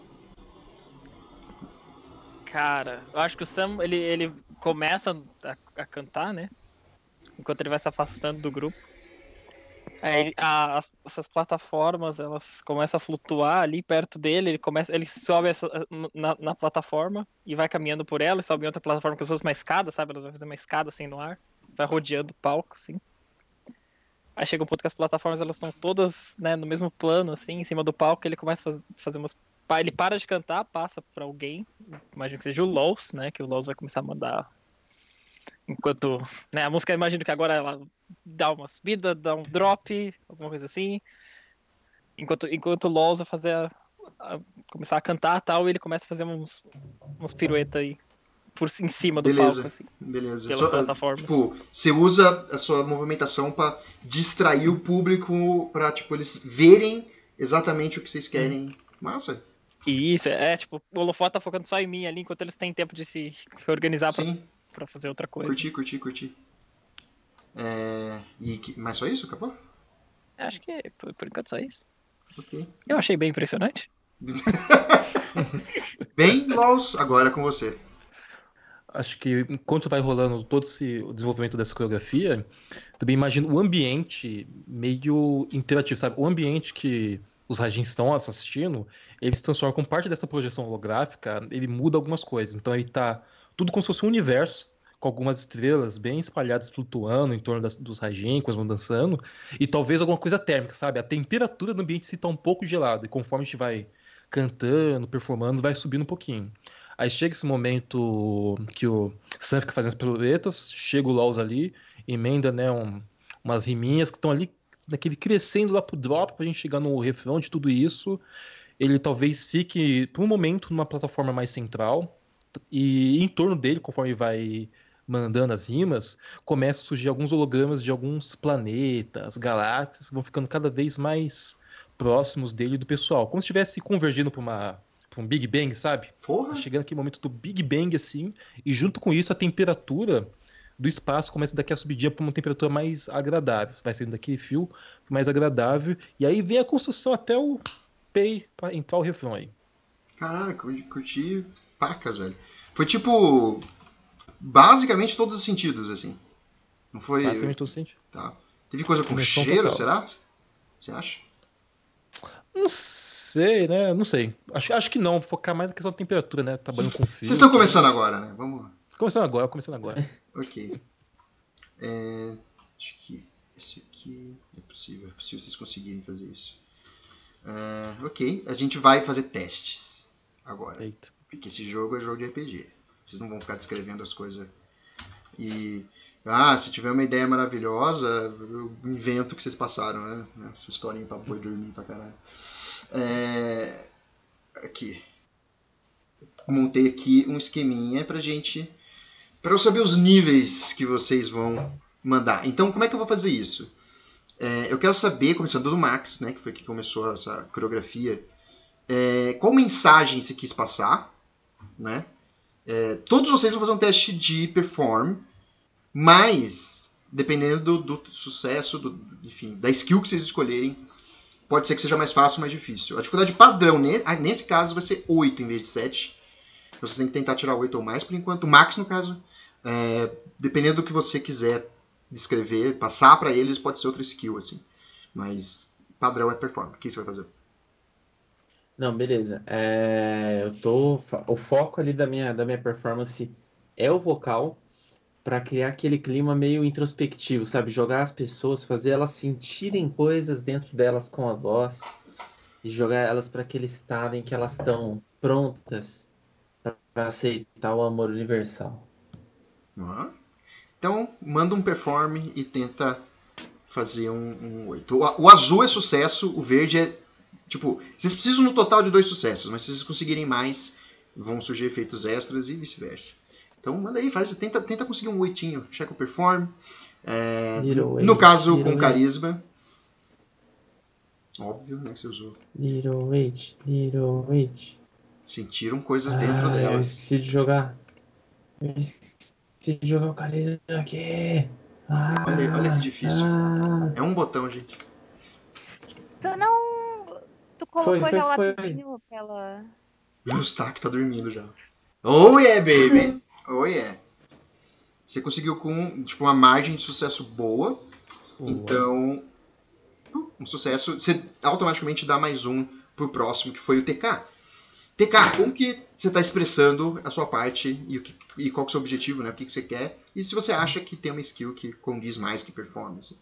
Cara, eu acho que o Sam, ele, ele começa a, a cantar, né? Enquanto ele vai se afastando do grupo. Aí a, as, essas plataformas, elas começam a flutuar ali perto dele, ele começa, ele sobe essa, na, na plataforma e vai caminhando por ela, e sobe em outra plataforma que se fosse uma escada, sabe? Ela vai fazer uma escada assim no ar, vai rodeando o palco, assim. Aí chega um ponto que as plataformas, elas estão todas, né, no mesmo plano, assim, em cima do palco, ele começa a fazer umas... Ele para de cantar, passa pra alguém, imagino que seja o Lols, né, que o Lols vai começar a mandar... Enquanto, né, a música, imagino que agora ela dá uma subida, dá um drop, alguma coisa assim. Enquanto, enquanto o Lols vai fazer a, a, começar a cantar e tal, ele começa a fazer uns, uns piruetas aí por em cima do beleza, palco, assim. Beleza. Pelas Só, plataformas. Tipo, você usa a sua movimentação pra distrair o público, pra, tipo, eles verem exatamente o que vocês querem. Hum. Massa. E isso, é, tipo, o holofote tá focando só em mim ali, enquanto eles têm tempo de se organizar pra, pra fazer outra coisa. Curti, curti, curti. É, e que, mas só isso? Acabou? Acho que por, por enquanto só isso. Ok. Eu achei bem impressionante. Bem, Laws, agora é com você. Acho que enquanto vai rolando todo esse, o desenvolvimento dessa coreografia, também imagino o ambiente meio interativo, sabe? O ambiente que os Rajins estão assistindo, ele se transforma com parte dessa projeção holográfica, ele muda algumas coisas. Então ele tá tudo como se fosse um universo, com algumas estrelas bem espalhadas flutuando em torno das, dos Rajin, coisas vão dançando, e talvez alguma coisa térmica, sabe? A temperatura do ambiente se tá um pouco gelado, e conforme a gente vai cantando, performando, vai subindo um pouquinho. Aí chega esse momento que o Sam fica fazendo as piruetas, chega o Laws ali, emenda, né, um, umas riminhas que estão ali, naquele crescendo lá pro drop, pra gente chegar no refrão de tudo isso. Ele talvez fique, por um momento, numa plataforma mais central, e em torno dele, conforme vai mandando as rimas, começa a surgir alguns hologramas de alguns planetas, galáxias, que vão ficando cada vez mais próximos dele e do pessoal. Como se estivesse convergindo para uma pra um Big Bang, sabe? Porra! Tá chegando aquele momento do Big Bang, assim, e junto com isso a temperatura do espaço começa daqui a subidinha para uma temperatura mais agradável. Vai saindo daquele fio mais agradável, e aí vem a construção até o Pay para entrar o refrão aí. Caralho, curti, curti pacas, velho. Foi tipo. Basicamente todos os sentidos, assim. Não foi. Basicamente todo sentido. Tá. Teve coisa com Dimensão cheiro, total. será? Você acha? Não sei, né? Não sei. Acho, acho que não. Focar mais na questão da temperatura, né? Trabalhando com fio. Vocês estão começando agora, né? Vamos. Começando agora, começando agora. Ok. É, acho que esse aqui é possível. É possível vocês conseguirem fazer isso. É, ok. A gente vai fazer testes agora. Eita. Porque esse jogo é jogo de R P G. Vocês não vão ficar descrevendo as coisas. E. Ah, se tiver uma ideia maravilhosa, eu invento o que vocês passaram, né? Essa historinha pra boi dormir pra caralho. É, aqui. Montei aqui um esqueminha pra gente. Pra eu saber os níveis que vocês vão mandar. Então, como é que eu vou fazer isso? É, eu quero saber, começando do Max, né? Que foi que começou essa coreografia. É, qual mensagem você quis passar, né? É, todos vocês vão fazer um teste de perform, mas dependendo do, do sucesso, do, enfim, da skill que vocês escolherem, pode ser que seja mais fácil ou mais difícil. A dificuldade padrão nesse caso vai ser oito em vez de sete. Então vocês têm que tentar tirar oito ou mais por enquanto. O Max, no caso, é, dependendo do que você quiser descrever, passar para eles, pode ser outra skill, assim. Mas padrão é perform. O que você vai fazer? Não, beleza. É, eu tô, o foco ali da minha, da minha performance é o vocal, para criar aquele clima meio introspectivo, sabe? Jogar as pessoas, fazer elas sentirem coisas dentro delas com a voz e jogar elas para aquele estado em que elas estão prontas para aceitar o amor universal. Uhum. Então, manda um perform e tenta fazer um, um oito. O, o azul é sucesso, o verde é... Tipo, vocês precisam no total de dois sucessos, mas se vocês conseguirem mais, vão surgir efeitos extras e vice-versa. Então, manda aí, faz, tenta, tenta conseguir um oitinho. Checa o perform. É, no eight, caso, com eight. carisma. Óbvio, né, que você usou. Little eight, little eight. Sentiram coisas dentro Ah, eu delas. esqueci de jogar. Eu esqueci de jogar o carisma aqui. Ah, Olha, olha que difícil. ah. É um botão, gente. Tu não. Tu colocou Foi, foi, já o foi. lapisinho pela. O Eustáquio tá dormindo já. Oh yeah, baby! Oh yeah. Você conseguiu com tipo, uma margem de sucesso boa. Então, um sucesso. Você automaticamente dá mais um pro próximo, que foi o T K. T K, como que você está expressando a sua parte e, o que, e qual que é o seu objetivo, né? O que, que você quer. E se você acha que tem uma skill que condiz mais que performance.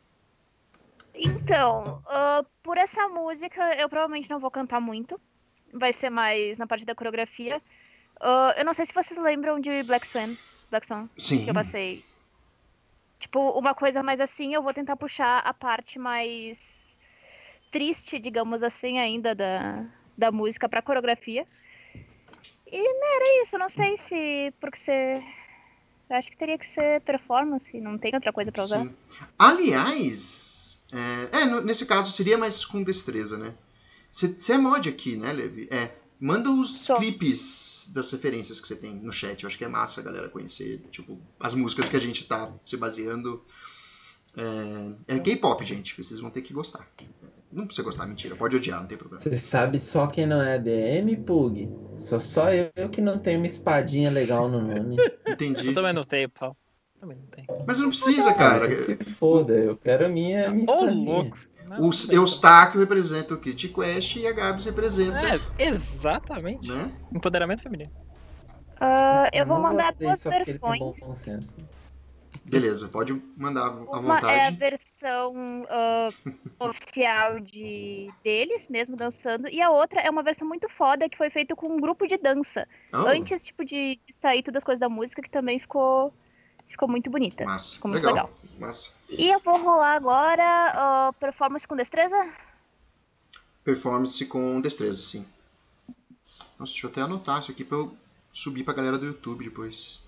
Então, uh, por essa música, eu provavelmente não vou cantar muito. Vai ser mais na parte da coreografia. Uh, eu não sei se vocês lembram de Black Swan. Black Swan, Sim. que eu passei. Tipo, uma coisa mais assim, eu vou tentar puxar a parte mais triste, digamos assim, ainda da, da música pra coreografia. E não era isso, não sei se... Porque você... Eu acho que teria que ser performance, não tem outra coisa pra usar. Sim. Aliás, é, é, nesse caso seria mais com destreza, né? Você é mod aqui, né, Levi? É. Manda os Só. clipes das referências que você tem no chat. Eu acho que é massa a galera conhecer, tipo, as músicas que a gente tá se baseando. É, é K-pop, gente. Vocês vão ter que gostar. Não precisa gostar, mentira. Pode odiar, não tem problema. Você sabe só quem não é A D M, Pug? Sou só eu que não tenho uma espadinha legal no nome. Entendi. Eu também não tenho, pau. Também não tenho. Mas não precisa, Ah, cara. você se foda, eu quero a minha, minha Ô, espadinha. louco. Não, O tudo bem, Eustáquio representa o Kid Quest e a Gabs representa. É, exatamente. Né? Empoderamento feminino. Ah, eu vou não mandar gostei duas só porque ele tem versões. bom senso. Beleza, pode mandar à Uma é a vontade. versão ah, oficial de deles, mesmo dançando, e a outra é uma versão muito foda que foi feita com um grupo de dança. Oh, Antes, tipo, de de sair todas as coisas da música, que também ficou, ficou muito bonita. massa. Ficou muito Legal. legal. Massa. E eu vou rolar agora ah, performance com destreza. Performance com destreza, sim. Nossa, deixa eu até anotar isso aqui pra eu subir pra galera do YouTube depois.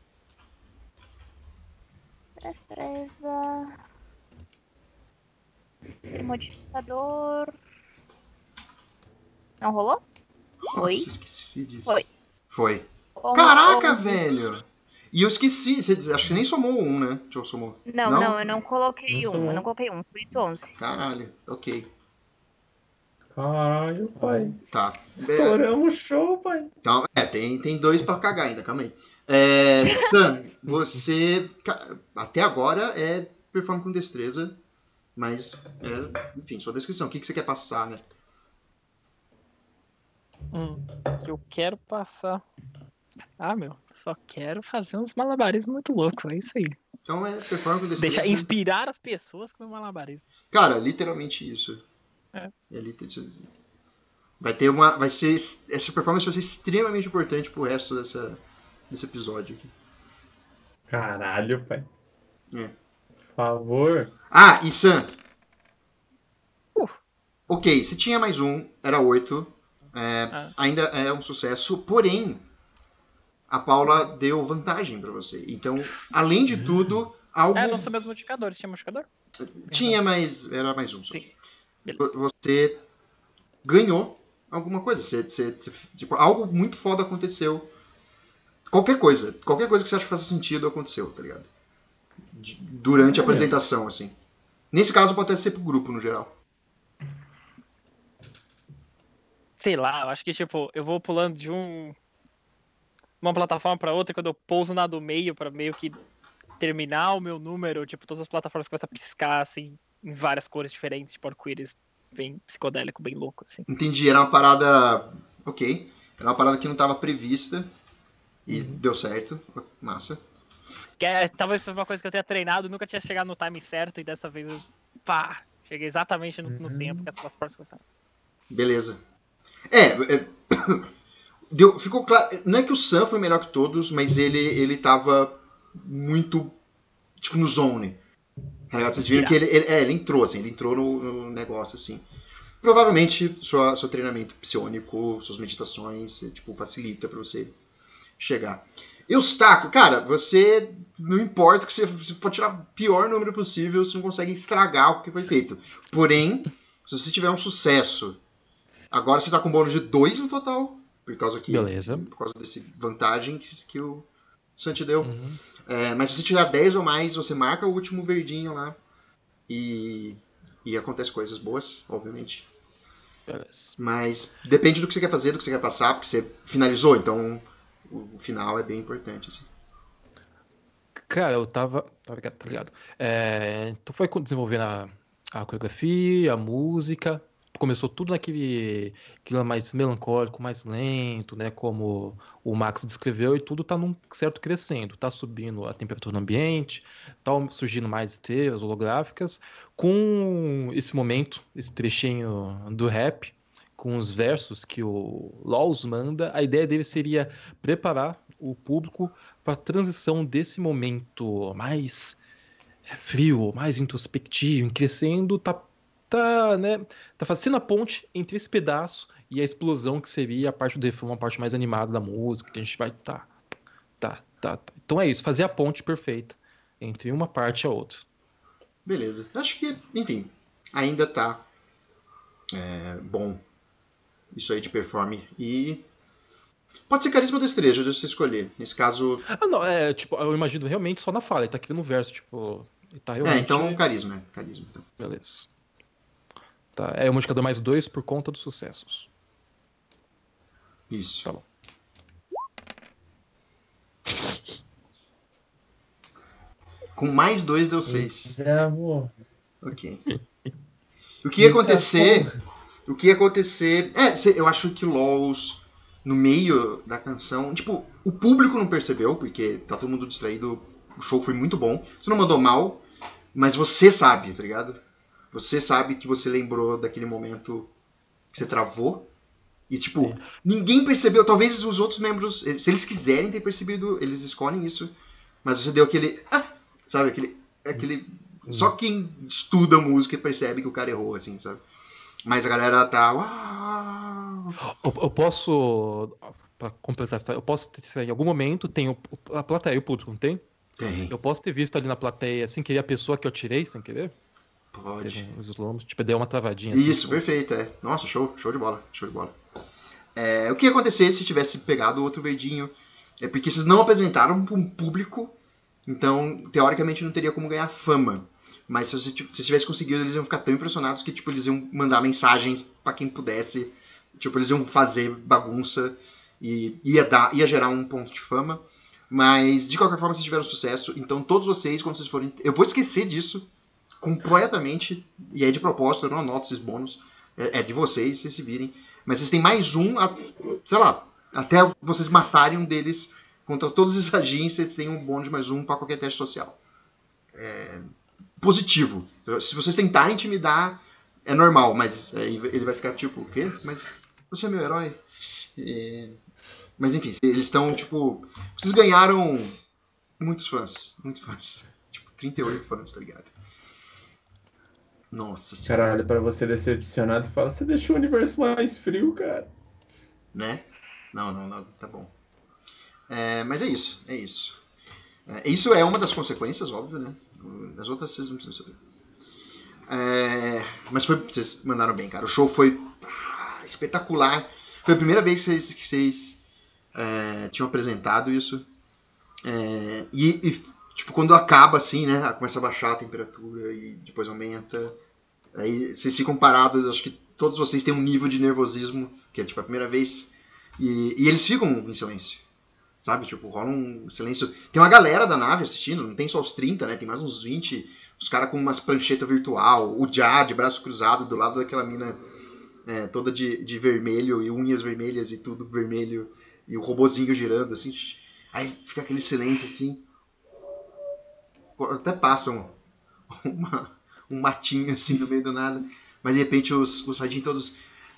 Destreza. Tem modificador. Não rolou? Nossa, Oi? eu esqueci disso. Foi. Foi. Ou- Caraca, ou- velho! E eu esqueci. Você, acho que nem somou um, né? Deixa eu somou. Não, Não? não, eu não coloquei Não um. sou Eu um. não coloquei um, por isso onze. Caralho, ok. Caralho, pai. Tá. É, Estouramos o show, pai. então, é, tem, tem dois pra cagar ainda, calma aí. É, Sam, você ca- até agora é performance com destreza, mas, é, enfim, sua descrição. O que, que você quer passar, né? Hum, que eu quero passar. Ah, meu, só quero fazer uns malabarismos muito loucos, é isso aí. Então é performance com destreza. Deixar inspirar as pessoas com o malabarismo. Cara, literalmente isso. É. É literalmente. Vai ter uma. Vai ser. Essa performance vai ser extremamente importante pro resto dessa, desse episódio aqui. Caralho, pai. É. Por favor. Ah, e Sam. Uh. Ok, se tinha mais um, era oito. É, Ah. Ainda é um sucesso, porém, a Paula deu vantagem pra você. Então, além de tudo, algo. É, não são meus modificadores. Tinha modificador? Tinha, mas era mais um só. Sim. Beleza. Você ganhou alguma coisa. Você, você- você- tipo, algo muito foda aconteceu. Qualquer coisa. Qualquer coisa que você acha que faça sentido aconteceu, tá ligado? De- durante a Olha. apresentação, assim. Nesse caso, pode até ser pro grupo, no geral. Sei lá, eu acho que, tipo, eu vou pulando de um... uma plataforma pra outra, e quando eu pouso na do meio pra meio que terminar o meu número, tipo, todas as plataformas começam a piscar, assim, em várias cores diferentes, tipo arco-íris bem psicodélico, bem louco, assim. Entendi, era uma parada. Ok. Era uma parada que não estava prevista. E deu certo. Massa. Que é, talvez seja uma coisa que eu tenha treinado, nunca tinha chegado no time certo, e dessa vez eu, pá, cheguei exatamente no, no Uhum. tempo que as plataformas começaram. Beleza. É, é, deu, ficou claro. Não é que o Sam foi melhor que todos, mas ele, ele tava muito. Tipo, no zone. Tá ligado? Vocês viram que ele, ele, é, ele entrou, assim, ele entrou no, no negócio, assim. Provavelmente sua, seu treinamento psionico, suas meditações, é, tipo, facilita pra você chegar. Eustáquio, cara, você. Não importa que você, você pode tirar o pior número possível, você não consegue estragar o que foi feito. Porém, se você tiver um sucesso. Agora você tá com um bônus de dois no total. Por causa que. Beleza. Por causa dessa vantagem que, que o Sam te deu. Uhum. É, mas se você tiver dez ou mais, você marca o último verdinho lá. E. E acontece coisas boas, obviamente. Beleza. Mas depende do que você quer fazer, do que você quer passar, porque você finalizou, então o final é bem importante. Assim. Cara, eu tava. Tá ligado? Tá ligado. É, tu foi desenvolvendo a, a coreografia, a música. Começou tudo naquele clima mais melancólico, mais lento, né? Como o Max descreveu, e tudo tá num certo crescendo. Tá subindo a temperatura no ambiente, tá surgindo mais estrelas holográficas. Com esse momento, esse trechinho do rap, com os versos que o Laws manda, a ideia dele seria preparar o público para a transição desse momento mais frio, mais introspectivo, crescendo, tá tá, né, tá fazendo a ponte entre esse pedaço e a explosão que seria a parte do refrão, a parte mais animada da música, que a gente vai tá, tá, tá, tá. Então é isso, fazer a ponte perfeita entre uma parte e a outra. Beleza. Acho que, enfim, ainda tá é, bom isso aí de performe. E pode ser carisma ou destreza, deixa você escolher. Nesse caso, Ah, não, é, tipo, eu imagino realmente só na fala, ele tá criando um verso, tipo, Ele tá É, realmente... então carisma, é, carisma. Então. Beleza. Tá, é o modificador mais dois por conta dos sucessos. Isso. Tá bom. Com mais dois deu seis. Bravo. Ok. O que ia acontecer... O que ia acontecer... É, cê- eu acho que LOLs, no meio da canção... Tipo, o público não percebeu, porque tá todo mundo distraído. O show foi muito bom. Você não mandou mal, mas você sabe, tá ligado? Você sabe que você lembrou daquele momento que você travou. E, tipo, Sim. ninguém percebeu. Talvez os outros membros, se eles quiserem ter percebido, eles escolhem isso. Mas você deu aquele... Ah, sabe? Aquele... aquele só quem estuda música percebe que o cara errou, assim, sabe? Mas a galera tá... Uau! Eu, eu posso, pra completar essa, eu posso ter, em algum momento, tem o- a plateia, o público, não tem? Tem. Eu posso ter visto ali na plateia, sem querer, a pessoa que eu tirei, sem querer? Pode. Teve uns lombos, tipo, deu uma travadinha assim. Isso, pô. perfeito, é. Nossa, show, show de bola, show de bola. É, o que ia acontecer se tivesse pegado outro verdinho? É porque vocês não apresentaram para um público, então, teoricamente, não teria como ganhar fama. Mas se você tipo, se tivesse conseguido, eles iam ficar tão impressionados que tipo, eles iam mandar mensagens para quem pudesse. Tipo, eles iam fazer bagunça e ia, dar, ia gerar um ponto de fama. Mas, de qualquer forma, vocês tiveram sucesso. Então, todos vocês, quando vocês forem... Eu vou esquecer disso completamente. E é de propósito, eu não anoto esses bônus. É, é de vocês, vocês se virem. Mas vocês têm mais um, a, sei lá, até vocês matarem um deles. Contra todos esses agentes, vocês têm um bônus de mais um para qualquer teste social. É... Positivo. Se vocês tentarem intimidar, é normal, mas aí ele vai ficar tipo, o quê? Mas você é meu herói. É... Mas enfim, eles estão, tipo... Vocês ganharam muitos fãs. Muitos fãs. Tipo, trinta e oito fãs, tá ligado? Nossa senhora. Cara, olha pra você decepcionado e fala, você deixou o universo mais frio, cara. Né? Não, não, não, tá bom. É, mas é isso, é isso. É, isso é uma das consequências, óbvio, né? As outras vocês não precisam saber. É, mas foi, vocês mandaram bem, cara. O show foi ah, espetacular. Foi a primeira vez que vocês, que vocês é, tinham apresentado isso. É, e, e, tipo, quando acaba assim, né? Começa a baixar a temperatura e depois aumenta. Aí vocês ficam parados. Acho que todos vocês têm um nível de nervosismo, que é tipo a primeira vez. E, e eles ficam em silêncio. Sabe, tipo, rola um silêncio. Tem uma galera da nave assistindo, não tem só os trinta, né? Tem mais uns vinte. Os caras com umas pranchetas virtual. O Já de braço cruzado do lado daquela mina é, toda de, de vermelho e unhas vermelhas e tudo vermelho. E o robozinho girando, assim. Aí fica aquele silêncio, assim. Até passa um, uma, um matinho, assim, no meio do nada. Mas de repente os, os radinhos todos...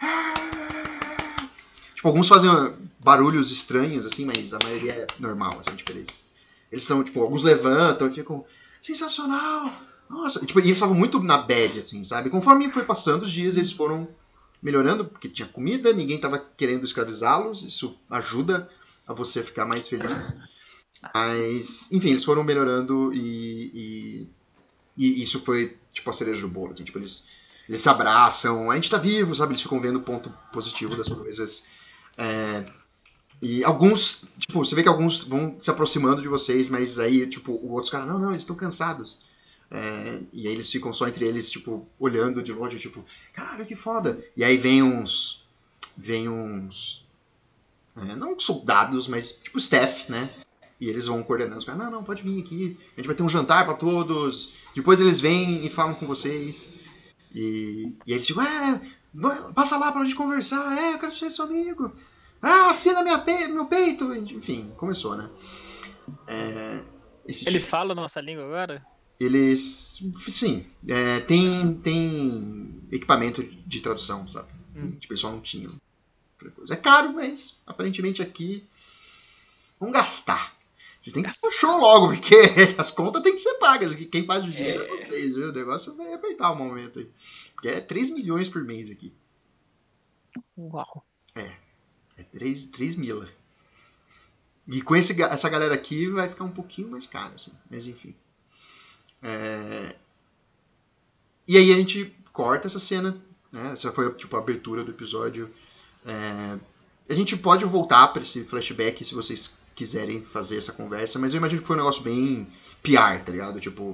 Tipo, alguns fazem barulhos estranhos, assim, mas a maioria é normal, assim, tipo, eles... Eles estão, tipo, alguns levantam e ficam... Sensacional! Nossa! Tipo, e eles estavam muito na bad, assim, sabe? Conforme foi passando os dias, eles foram melhorando, porque tinha comida, ninguém tava querendo escravizá-los, isso ajuda a você ficar mais feliz. Mas, enfim, eles foram melhorando e... E, e isso foi, tipo, a cereja do bolo, assim, tipo, eles... Eles se abraçam, a gente tá vivo, sabe? Eles ficam vendo o ponto positivo das coisas. É, e alguns, tipo, você vê que alguns vão se aproximando de vocês, mas aí, tipo, os outros caras, não, não, eles estão cansados. É, e aí eles ficam só entre eles, tipo, olhando de longe, tipo, caralho, que foda. E aí vem uns, vem uns, é, não soldados, mas tipo staff, né? E eles vão coordenando os caras, não, não, pode vir aqui, a gente vai ter um jantar pra todos. Depois eles vêm e falam com vocês. E, e eles tipo, é, passa lá pra gente conversar, é, eu quero ser seu amigo. Ah, assina minha pe meu peito. Enfim, começou, né? É, esse Eles tipo, falam nossa língua agora? eles, sim, é, tem, tem equipamento de tradução, sabe? Hum. O pessoal não tinha. É caro, mas aparentemente aqui vamos gastar. Vocês têm que ir show logo, porque as contas têm que ser pagas. Quem faz o dinheiro é, é vocês, viu? O negócio vai apertar o momento aí. Porque é três milhões por mês aqui. Uau. É. É três mil. E com esse, essa galera aqui vai ficar um pouquinho mais caro, assim. Mas enfim. É... E aí a gente corta essa cena. Né? Essa foi tipo, a abertura do episódio. É... A gente pode voltar para esse flashback se vocês quiserem fazer essa conversa, mas eu imagino que foi um negócio bem P R, tá ligado? Tipo,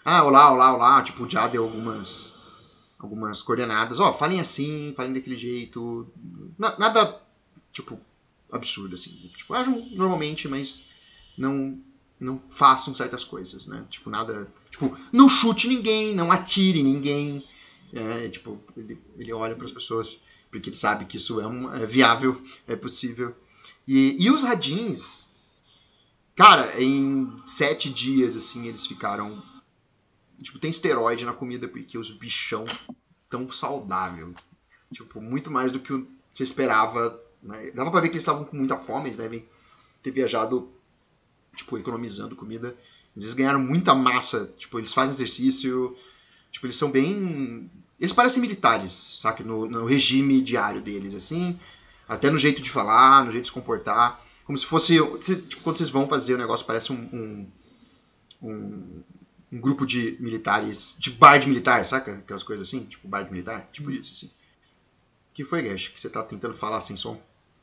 Ah, olá, olá, olá. Tipo, já deu algumas, algumas coordenadas. Ó, falem assim, falem daquele jeito. Na- nada, tipo, absurdo, assim. Tipo, ajam normalmente, mas não, não façam certas coisas, né? Tipo, nada... Tipo, não chute ninguém, não atire ninguém. É, tipo, ele, ele olha para as pessoas porque ele sabe que isso é, um, é viável, é possível. E, e os radins, cara, em sete dias, assim, eles ficaram... Tipo, tem esteroide na comida porque os bichão tão saudável. Tipo, muito mais do que você esperava, né? Dava pra ver que eles estavam com muita fome, eles devem ter viajado, tipo, economizando comida. Eles ganharam muita massa, tipo, eles fazem exercício, tipo, eles são bem... Eles parecem militares, sabe? No, no regime diário deles, assim. Até no jeito de falar, no jeito de se comportar. Como se fosse... Tipo, quando vocês vão fazer o negócio, parece um... um, um um grupo de militares, de bar de militar, saca? Aquelas coisas assim, tipo bar de militar, tipo isso, assim. O que foi, Gash, que você tá tentando falar sem som?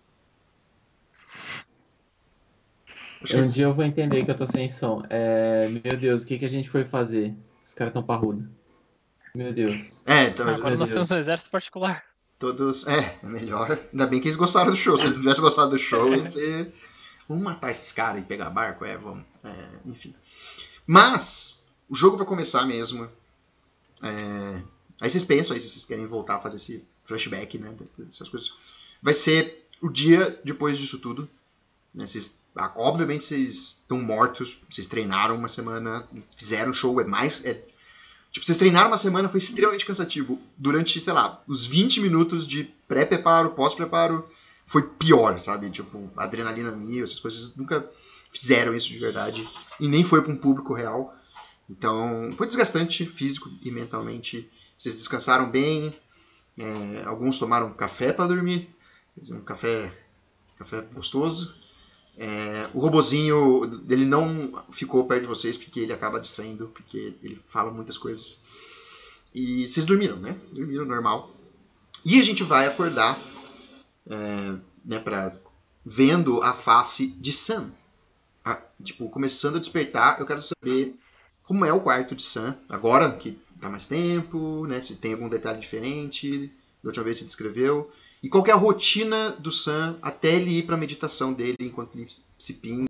Acho Um que... dia eu vou entender que eu tô sem som. É, meu Deus, o que que a gente foi fazer? Os caras tão parrudos. Meu Deus. É, então, Agora Meu nós Deus. temos um exército particular. todos... É, é melhor. Ainda bem que eles gostaram do show. Se eles não tivessem gostado do show, ia ser... Vamos matar esses caras e pegar barco? É, vamos. É, enfim. Mas, o jogo vai começar mesmo. É... Aí vocês pensam aí se vocês querem voltar a fazer esse flashback, né? Dessas coisas. Vai ser o dia depois disso tudo. Né? Vocês, obviamente vocês estão mortos. Vocês treinaram uma semana, fizeram show. É mais. É... Tipo, vocês treinaram uma semana, foi extremamente cansativo. Durante, sei lá, os vinte minutos de pré-preparo, pós-preparo, foi pior, sabe? Tipo, adrenalina mil, essas coisas nunca fizeram isso de verdade. E nem foi para um público real. Então, foi desgastante físico e mentalmente. Vocês descansaram bem. É, alguns tomaram café para dormir. Quer dizer, um café, café gostoso. É, o robozinho, ele não ficou perto de vocês porque ele acaba distraindo, porque ele fala muitas coisas. E vocês dormiram, né? Dormiram normal. E a gente vai acordar, é, né, pra, vendo a face de Sam. A, tipo, começando a despertar, eu quero saber como é o quarto de Sam, agora que tá mais tempo, né? Se tem algum detalhe diferente da última vez que você descreveu. E qual que é a rotina do Sam até ele ir pra meditação dele enquanto ele se pinga.